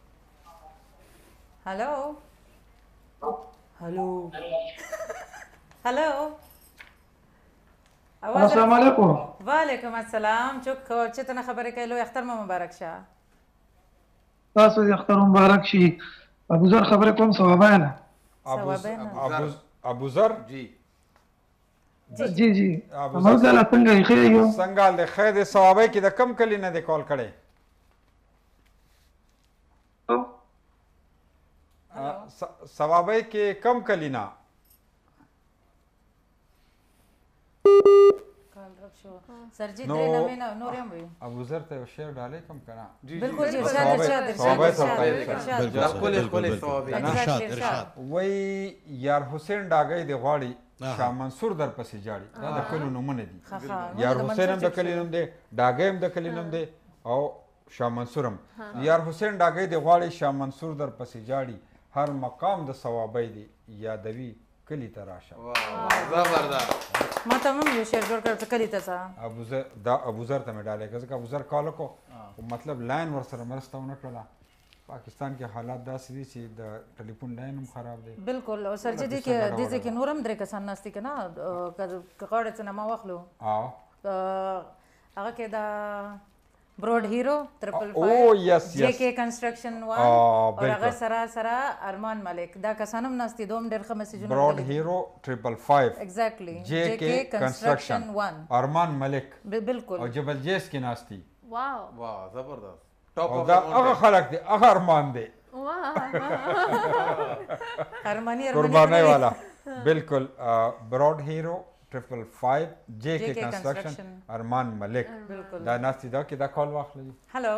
هلو هلو هلو السلام علیکم وعلیکم السلام چوک چې ته خبرې کوي لوی اختر مو مبارک شه تاسو دې اختر مبارک شي ابوذر خبرې کوم ثوابانه ابوذر جی جی ابوذر څنګه خیر یو څنګه له خیر د ثوابای کې د کم کلی نه د کال کړي ثوابای کې کم کلی نه سرجی درې نوې نور هم وي ابوذر ته شعر ډالې کم کنه بالکل جی ارشاد وای یار حسین ډاګې دی غواړي شاه منصور در پسې جاړي دا د کلو نومونه دي یار حسین هم د کلی نوم دی ډاګې هم د کلی نوم دی او شاه منصور هم یار حسین ډاګې دی غواړي شاه منصور در پسې جاړي هر مقام د ثوابای دی یادوي کلی ته راشه زبردست ما ته هم یو شعر جوړ کړ کلی ته څه ابوذر ته مې ډالې ځکه ابوذر کال کو مطلب لاین ورسره مرسته ونه کړله पाकिस्तान के हालात दاسې دي چې د ټلیفون لاین هم خراب دی بالکل او سر چې دي کې د ځکه نورم درې کسان ناستي کنه کغړ څه ما واخلو هغه کې دا برود هیرو 555 جے کنسټرکشن 1 او هغه سره ارمان ملک دا کسانم ناستي دوم ډېر ښه میسجونه برود هیرو 555 ایگزیکټلی جے کنسټرکشن 1 ارمان ملک بالکل او جبل جیس کې ناستي واو زبردست او دا هغه خلک دي هغه ارمان دی قربانی والا بالکل براڈ ہیرو 555 جے کے کنسٹرکشن ارمان ملک دا ناستی دا کی دا کال واخلي هلو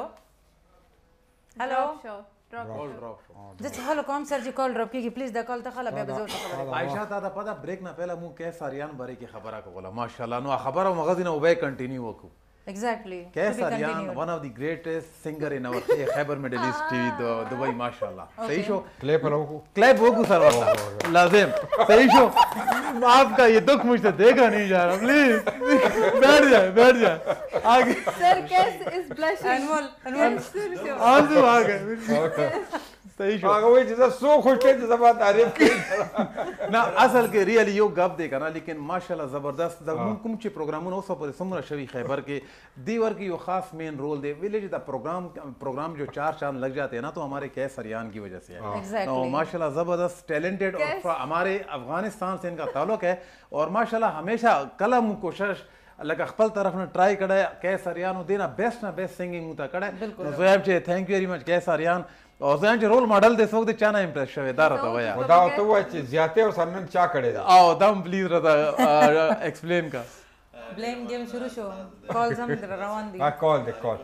جس هلو کوم سر جی کال ډراپ کیږي پلیز دا کال ته خلا بیا به زه خبره عائشہ تا دا پتا بریک نه پہله مو کې ساریان بری کی خبره کوله ماشاءالله نو خبره مغزینه وبای کنټینیو وکړو Exactly. Kaisarian, one of the greatest singer in our Khyber Middle East TV, Dubai, mashallah. सही शो. Clap करो. Clap होगू सर वाला. लाजिम. सही शो. आपका ये दुख मुझसे देखा नहीं जा रहा. Please. बैठ जाए. आगे. Sir, Kais is blushing. अनमोल. आंसू आ गए. सही शो. आगे वही जैसा सो खुश थे जैसा बात तारीफ की. ना असल के रियली यो गप देखा ना लेकिन माशाल्लाह जबरदस्त द कुम चे प्रोग्रामों ओसो पर समरा शवी खैबर के दीवर की यो खास मेन रोल दे विलेज द प्रोग्राम जो 4 चांद लग जाते हैं ना तो हमारे कैसरियान की वजह से है तो माशाल्लाह जबरदस्त टैलेंटेड और हमारे अफगानिस्तान से इनका ताल्लुक है और माशाल्लाह हमेशा कलम कोशिश लगा खपल तरफ ने ट्राई कड़ा कैसरियान देना बेस्ट ना बेस्ट सिंगिंग मुता कड़ा जोएब चे थैंक यू वेरी मच कैसरियान और जोएब चे रोल मॉडल दे सोक दे चाना इंप्रेस शवे दार था वया खुदा तो वो चे ज्यादा और सन्नन चा कड़े आओ दम प्लीज रहा एक्सप्लेन का ब्लेम गेम शुरू शो कॉल सम रवान दी हां call hello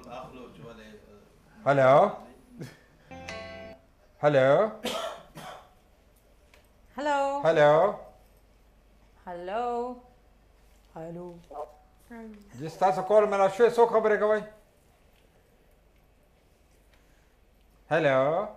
hello hello hello hello hello जिस तासा कॉल मिला शो सो खबरें का भाई हेलो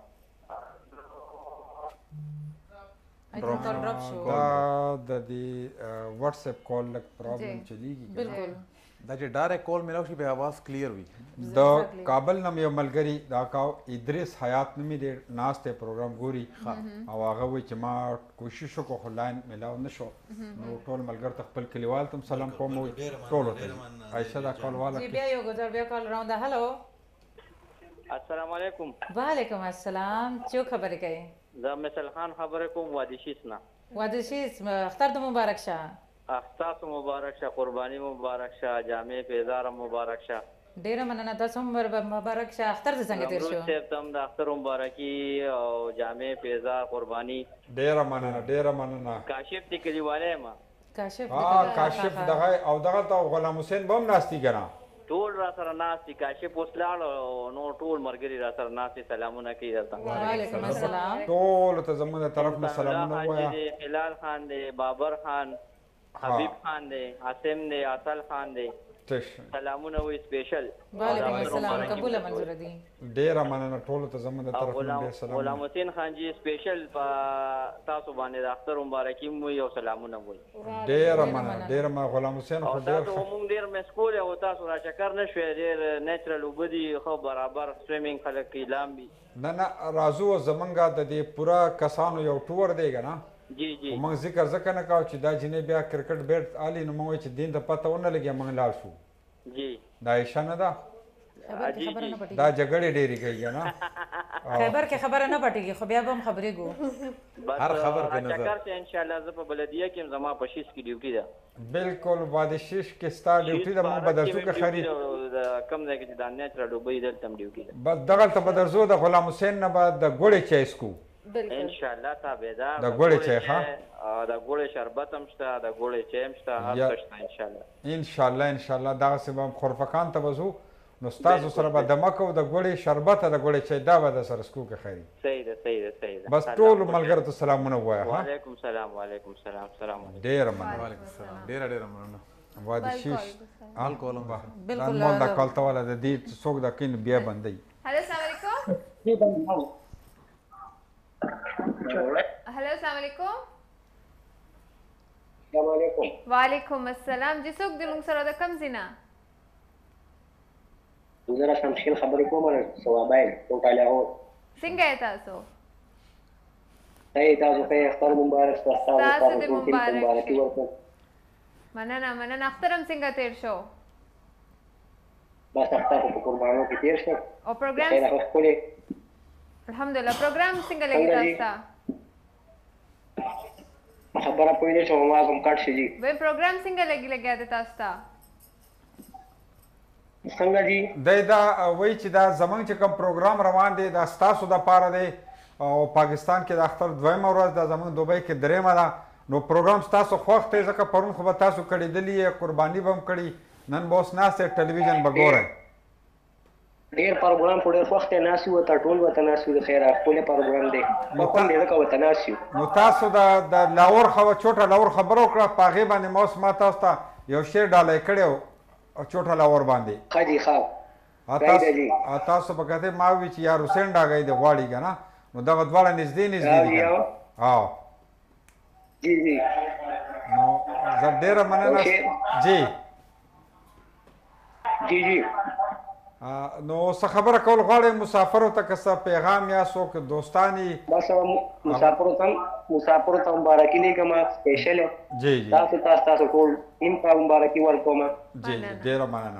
ड्रॉप शो द व्हाट्सएप कॉल लग प्रॉब्लम चलेगी बिल्कुल दा जे डायरेक्ट कॉल मिला उसी पे आवाज क्लियर हुई द काबल नम यो मलगरी दा काव इद्रिस हयात नमी दे नास्ते प्रोग्राम गोरी او هغه وی چې ما کوشش وکړ خو لاین ملاو نشو نو ټول ملګر تخپل کلیوال تم سلام کوم ټول ته عائشہ دا کال والا جی بیا یو گزار بیا کال راوند هلو السلام علیکم وعلیکم السلام چو خبرې کوي زه مثل خان خبرې کوم وادي شیسنا وادي شیس اختر د مبارک شه اختاس مبارک شه قربانی مبارک شه جامع پیزار مبارک شه ډیره مننه تاسو هم مبارک شه اختر د څنګه تیر شو روز تم د اختر مبارکي او جامع پیزار قربانی ډیره مننه کاشف دی کلیواله ما کاشف دغه او دغه ته غلام حسین بم ناشتي ګرا ټول را سره ناشتي کاشف وسلاړ نو ټول مرګري را سره ناشتي سلامونه کوي درته وعلیکم السلام ټول ته زموږ طرف نه سلامونه وایا هلال خان دی بابر خان حبیب خان دی عاصم دی اصل خان دی سلامونه وي سپیشل وعلیکم السلام قبول منظور دي ډیر مننه ټول ته زموږ طرف نه ډیر سلام غلام حسین خان جی سپیشل تاسو باندې د اختر مبارکي مو یو سلامونه وي ډیر مننه غلام حسین خو ډیر تاسو موږ ډیر مسکول او تاسو را شکر نشو ډیر نیچرل وبدي خو برابر سویمینګ خلک کی لامبي نه رازو زمونږه د دې پورا کسانو یو ټور دیګا نه جی جی موږ ذکر ځکه نه کاو چې دا جنې بیا کرکټ بیټ آلی نو موږ چې دین ته پته ونه لګي موږ لاړ شو جی دا عائشہ نه ده دا جګړې ډېری کوي نه خبر کې خبره نه پټيږي خو بیا به هم خبرې ګو هر خبر په نظر چکر چې ان شاء الله ز په بلدیه کې زما پشیش کی ډیوټي ده بالکل وادشیش کې ستا ډیوټي ده مو بدرسو کې خرید کم ځای کې د نیچرل دوبۍ دلته ډیوټي ده بس دغه ته بدرسو د غلام حسین نه بعد د ګوړې چای اسکو ان شاء الله تابعدار د ګوړې چای ها د ګوړې شربت هم شته د ګوړې چای هم شته هر څه شته ان شاء الله دا سبب خرفکان ته وزو نو تاسو سره به دمکو د ګوړې شربت د ګوړې چای دا به د سر اسکو کې خیری صحیح ده بس ټول ملګرو ته سلامونه وایا ها وعلیکم السلام السلام ډیر مننه وعلیکم السلام ډیر مننه وادشیش آل کولم بالکل دا کالته والا د دې څوک د کین بیا بندي हेलो अस्सलाम वालेकुम हेलो अस्सलाम वालेकुम वालेकुम अस्सलाम जी څوک د موږ سره د کم زینا زه را شمشین خبرې کوم ثوابای ټوټه لاهور څنګه یې تاسو تاسو ته اختر مبارک تاسو دې مبارک شي مننه اختر هم څنګه تیر شو بس اختر په قربانو کې تیر شو او پروګرام الحمدلله پروګرام څنګه لګی تاسو خبره پوه نه شوم ما کوم کټ شي جی وای پروګرام څنګه لګیا دی تاسو ته څنګه جی دا وای چې دا زمونږ چې کوم پروګرام روان دی دا ستاسو د پاره دی او پاکستان کې د اختر دویمه ورځ ده زمونږ دوبۍ کې دریمه ده نو پروګرام ستاسو خوښ دی ځکه پرون خو به تاسو کړېدلي یې قرباني به هم کړي نن به اوس ناست یې ټلویزیون به ګورئ ډېر پروګرام خو ډېر خوښ دی ناست یو ته ټول ورته ناست یو د خیره ښکلی پروګرام دی کوم دی ځکه ورته ناست یو نو تاسو د لاهور چوټه لاهور خبره وکړه په هغې باندې ما اوس ما تاسو ته یو شعر ډالۍ کړی و چوټه لاهور باندې ښه جي ښه تاسو به کتې ما وي چې یار حسین ډاګی دی غواړي که نه نو دغه دواړه نږدې دي نو زه ډېره مننه جی نو څه خبره کول غواړئ مسافرو ته که څه پیغام یا څوک دوستانی بس مسافرو ته مبارکي لیکم سپیشل جی تاسو ټول ټیم ته مبارکي ورکوم جی ډېره مننه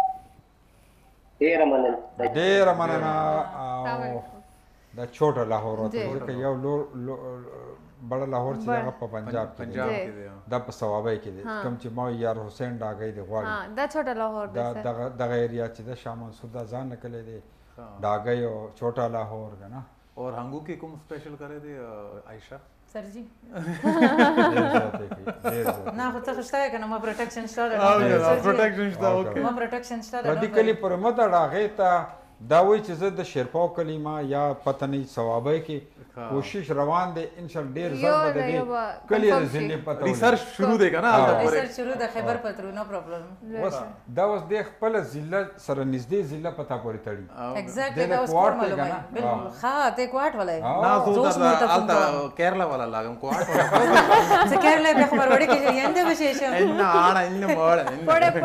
ډېره مننه دا چوټه لاهور ورته ځکه یو بڑا لاهور چې هغه په پنجاب کې دی دا په ثوابۍ کې دی کوم چې ما یار حسین ډاګی دی غواړي دا چوټه لاهور دی دغه ایریا چې د شاه منصور دا ځان نکلی دی ډاګی او چوټه لاهور که نه اور هنګو کې کوم سپیشل کړی دی عایشه سر جی نه خو څه شته کنه ما پروټیکشن شته پروټیکشن شته اوکې ما پروټیکشن شته ردیکلی پر مته هغې ته دا وایي چې زه د شیرپاو کلیمه یا پته نه صوابۍ کې کوشش روان دی انشاءالله ډېر ژر به د دې کلي د ضلع پته ریسرچ شروع دی که نه ریسرچ شروع ده خیبر پختونخوا پرابلم دا اوس د خپله ضلع سره نږدې ضلع پته پورې تړي ایگزیکټلی دا اوس کور معلومه بالکل ښه ته کوارټ والا نه کیرلا والا لاګم کوارټ څه کیرلا به خبر وړي کې ینده بشیشه نه اړه نه پړې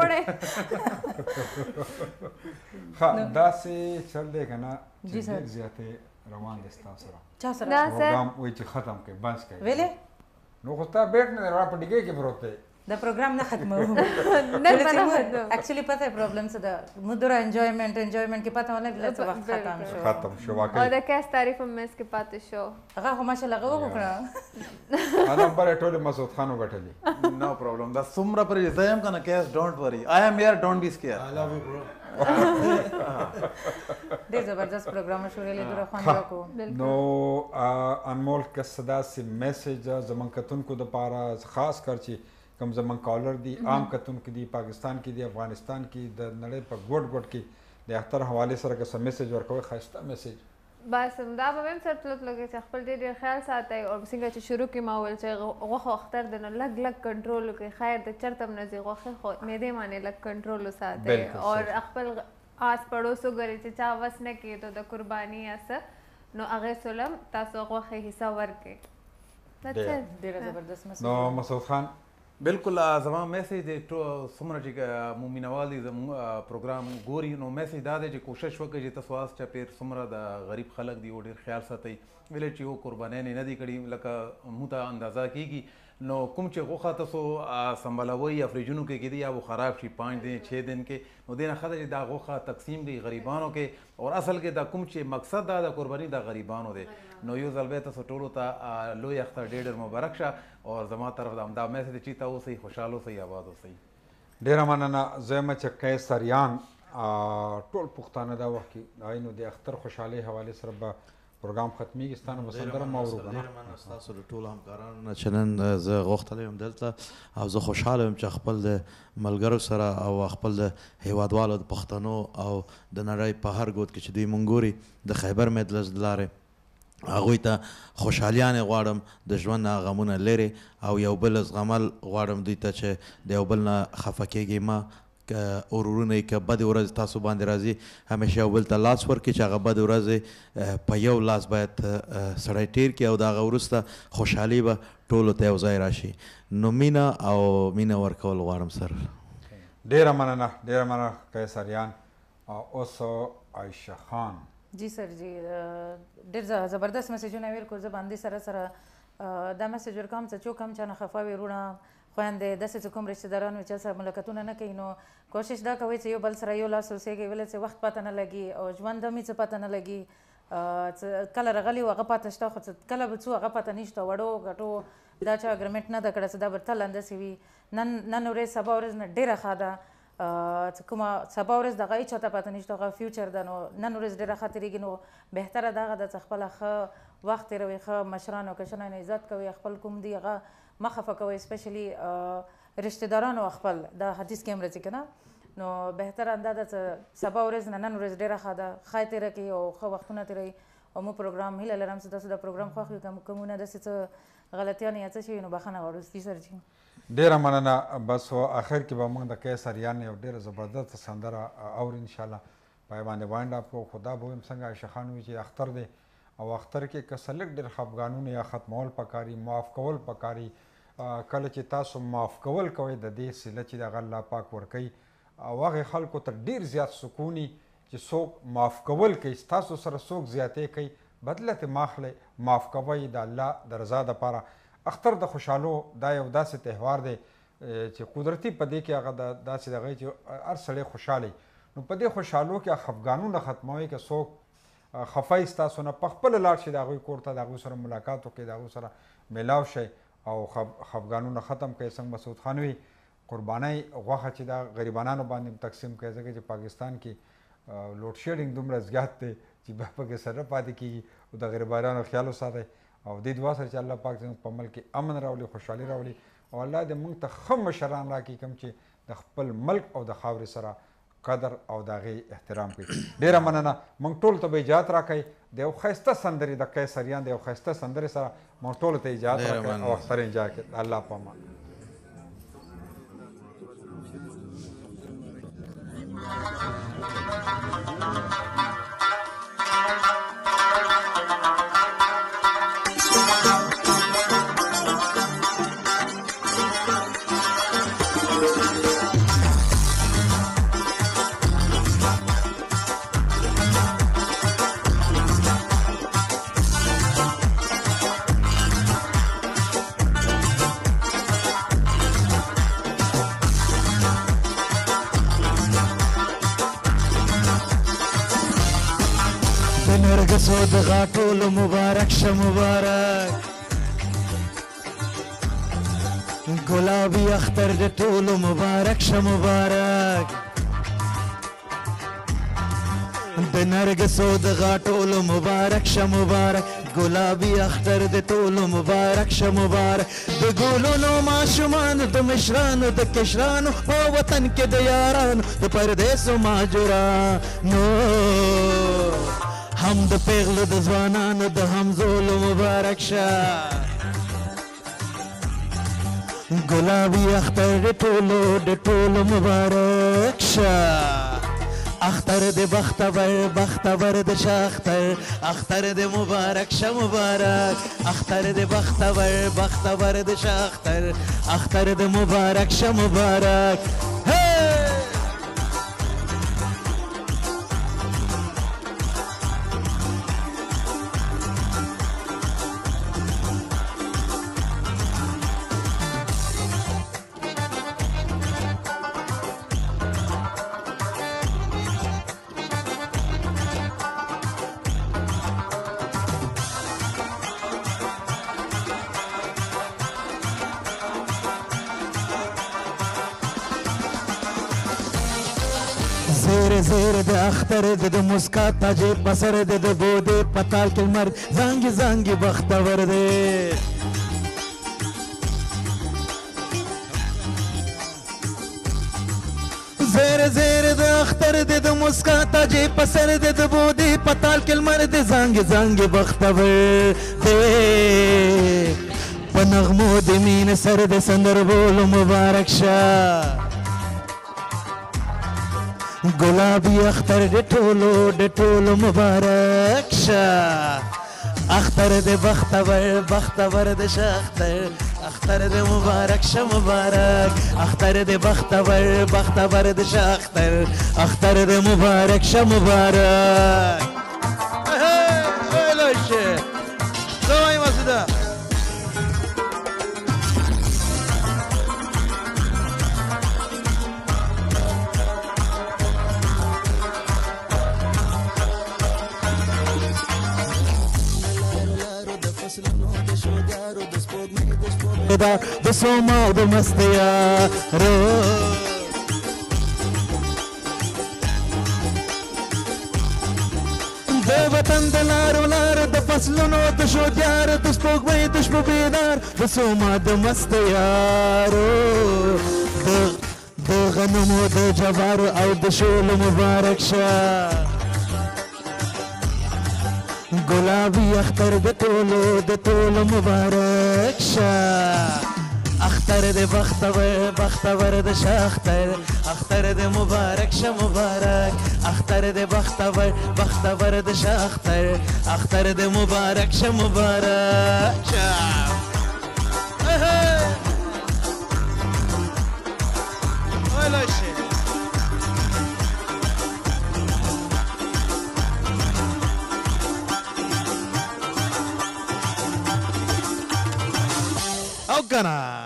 داسې چل دی که نه چې ډېر زیاتې روان دی ستا سره چا سره پروګرام وایي چې ختم کړئ بس کړئ ویلې نو خو ستا بیټ نه دی را په ډیګۍ کې پروت دی دا پروګرام نه ختموم ایکچولی پته ہے پرابلم څه ده مدره انجوایمنٹ کې پته ونه لږ وخت ختم شو واقعي او د کیس تعریف هم مس کې پاتې شو هغه خو ماشاءالله هغه وکړه انا بل ټول مسعود خان وګټلی نو پرابلم دا سمره پر زم کنه کیس ډونټ وری آی ایم هیر ډونټ بی سکیر آی لو یو برو ډېر زبردست پروګرام شروع لیدو خوند وکړو نو انمول کس داسې میسج زمونږ کتونکو دپاره خاص کر چې کوم زمونږ کالر دي عام کتونکي دي پاکستان کې دي افغانستان کې د نړۍ په ګوټ ګوټ کې د اختر حوالې سره که څه میسج ورکوئ ښایسته میسج بس دا به هم سره تلوت لګي چې خپل ډېر خیال ساتئ او څنګه چې شروع کې ما وویل چې غوښه اختر دی نو لږ لږ کنټرول وکړئ خیر د چرته هم نه ځي غوښې خو معدې باندې لږ کنټرول وساتئ اور خپل آس پڑوسو ګرې چې چا وس نه کېدو د قرباني یا څه نو هغې سولم تاسو غوښې حصه ورکړئ ډېره زبردست مسج نو مسعود خان بالکل زما میسج دی څومره چې مومینوال دي زموږ پروګرام ګوري نو میسج دا دی چې کوشش وکړئ چې تاسو آس چاپېر څومره د غریب خلک دي او ډېر خیال ساتئ ویلې چې یو قربانیانې نه دي کړي لکه موږ ته اندازه کېږي نو کوم چې غوښه تاسو سنبالوئ یا فریجونو کې کېدي یا وہ خراب شي 5 دن 6 دن کې نو دې نه ښه ده چې دا غوښه تقسیم کړي غریبانو کې اور اصل کې دا کوم چې مقصد دا د قرباني د غریبانو دی نو یو ځل بیا تاسو ټولو ته لوی اختر ډېر مبارک شه اور زما طرف د همدا میسج دی چې ته اوسئ خوشحال اوسئ آباد اوسئ ډېره مننه زه یم چې قیصریان ټول پښتانه دا وخت کې د نو د اختر خوشحالۍ حوالې سره به پروګرام ختمیږي ستانه به سندره هم اورو که نه ستاسو د ټولو همکارانو نه چې نن زه غوښتلی یم دلته او زه خوشحاله یم چې خپل د ملګرو سره او خپل د هیوادوالو د پښتنو او د نړۍ په هر ګوټ کې چې دوی مونږ ګوري د خیبر مجلس د لارې هغوی ته خوشحالیانې غواړم د ژوند نه غمونه لرې او یو بل زغمل غواړم دوی ته چې د یو بل نه خفه کېږي ما اورورونه یې که بدې ورځې تاسو باندې راځي همیشه یو بل ته لاس ورکړي چې هغه بدې ورځې په یو لاس باید سړی تیر کړي او د هغه وروسته خوشحالي به ټولو ته یو ځای راشي نو مینه او مینه ورکول غواړم سر ډېره مننه قیصریان اوس عایشه خان جی سر جی ډېر زبردست میسجونه ویل کو زه باندې سره سره دا میسج ورکوم چې څوک هم چانه خفه وي وروڼه خویندې داسې چې کوم رشته داران وي چې سره ملاقاتونه نه کوي نو کوشش دا کوئ چې یو بل سره یو لاس اوسېږئ ولې چې وخت پته نه لګي او ژوند هم څه پته نه لګي کله راغلي و هغه پته شته خو کله به څو هغه پته نشته وړو ګټو دا چا اګریمنټ نه ده کړی چې دا به تل همداسې وي نن ورځ سبا ورځ نه ډېره ښه ده کومه سبا ورځ دغه هېچ چاته پته نشته هغه فیوچر ده نو نن ورځ ډېره ښه تېرېږي نو بهتره دغه ده چې خپله ښه وخت تېروئ ښه مشران او کشران عزت کوئ خپل کوم دی هغه مه خفه کوئ اسپیشلي رشته دارانو خپل دا حدیث کې هم راځي که نه نو بهتره دا ده چې سبا ورځ نه نن ورځ ډېره ښه ده ښه یې تېره کړي او ښه وختونه تېروئ او موږ پروګرام هیله لرم چې تاسو دا پروګرام خوښ وي که کومونه داسې څه غلطیانې یا څه شوي نو بښنه غواړو جي سر جي ډېره مننه بس اخر کې به موږ د قیصریان یو ډېره زبردست سندره اورو انشاءالله په باندې وایند اپ کوو خو دا به ویم څنګه عایشه خان وي چې اختر دی او اختر کې که څه لږ ډېر خفګانونه یا ختمول پکاري معاف کول پکاري کله چې تاسو معاف کول کوئ د دې صله چې دغه الله پاک ورکوي او هغې خلکو ته ډېر زیات سکون چې څوک معاف کول کوي ستاسو سره څوک زیاتې کوي بدله ترې ماخلئ معاف کوئ د الله د رضا دپاره اختر د خوشحالو دا یو داسې تهوار دی چې قدرتي په دې کې هغه داسې دغه چې هر سړی خوشحاله نو په دې خوشحالو کې خفګانونه ختموي که څوک خفه ستاسو نه په خپله لاړ شي د هغوی کور ته د هغوی سره ملاقات وکړئ د هغوی سره میلاو شئ او خفګانونه ختم کړئ څنګه مسعود خان وي قربانۍ غوښه چې دا غریبانانو باندې تقسیم کړئ ځکه چې پاکستان کې لوډ شیډینګ دومره زیات دی چې بیا پکې سره پاتې کېږي او د غریبانو خیال وساتئ او دې دعا سره چې الله پاک زموږ په ملک کې امن راولي خوشحالي راولي او الله دې موږ ته ښه مشران راکړي کوم چې د خپل ملک او د خاورې سره قدر او د هغې احترام کوي ډېره مننه موږ ټولو ته به اجازت راکوئ د یو ښایسته سندرې د قیصریان د یو ښایسته سندرې سره موږ ټولو ته اجازت راکوئ او اختر انجوای کړئ الله په امان نرګسو د غاټولو مبارک شه مبارک ګلابي اختر د ټولو مبارک شه مبارک د نرګسو د غاټولو مبارک شه مبارک ګلابي اختر د ټولو مبارک شه مبارک د ګلونو ماشومانو د مشرانو د کشرانو په وطن کې د یارانو د پردیسو ماجرانو هم د پیغلو د ځوانانو د همزولو مبارک شه ګلابي اختر د ټولو مبارک شه اختر د بختور د شه اختر د مبارک شه مبارک اختر د بختور د شه اختر د مبارک شه مبارک زیر د اختر د مسکا تاج بسر د بودې پتال کې لمر زانګي بختور دی زیر د اختر د مسکا تاج بسر د بودې پتال کې لمر دی زانګي بختور دی په نغمو د مینې سر د سندر بولو مبارک شه ګلابي اختر د ټولو مبارک شه اختر د بختور د شه اختر ده مبارک شه مبارک اختر ده بختور بختور ده شه اختر ده مبارک شه مبارک ویلاشه دوایی مسوده د سوما د مستیارو د وطن د لارو لارو د فصلونو د شودیار د سپوږمۍ د شپو بیدار د سوما د مستیارو د غنمو د جوارو او د شولو مبارک شه گلابی اختر د ټولو مبارک شه اختر د بختور د شه اختر د مبارک شه مبارک اختر د بختور د شه اختر د مبارک شه مبارک شه ویلاشه او کنه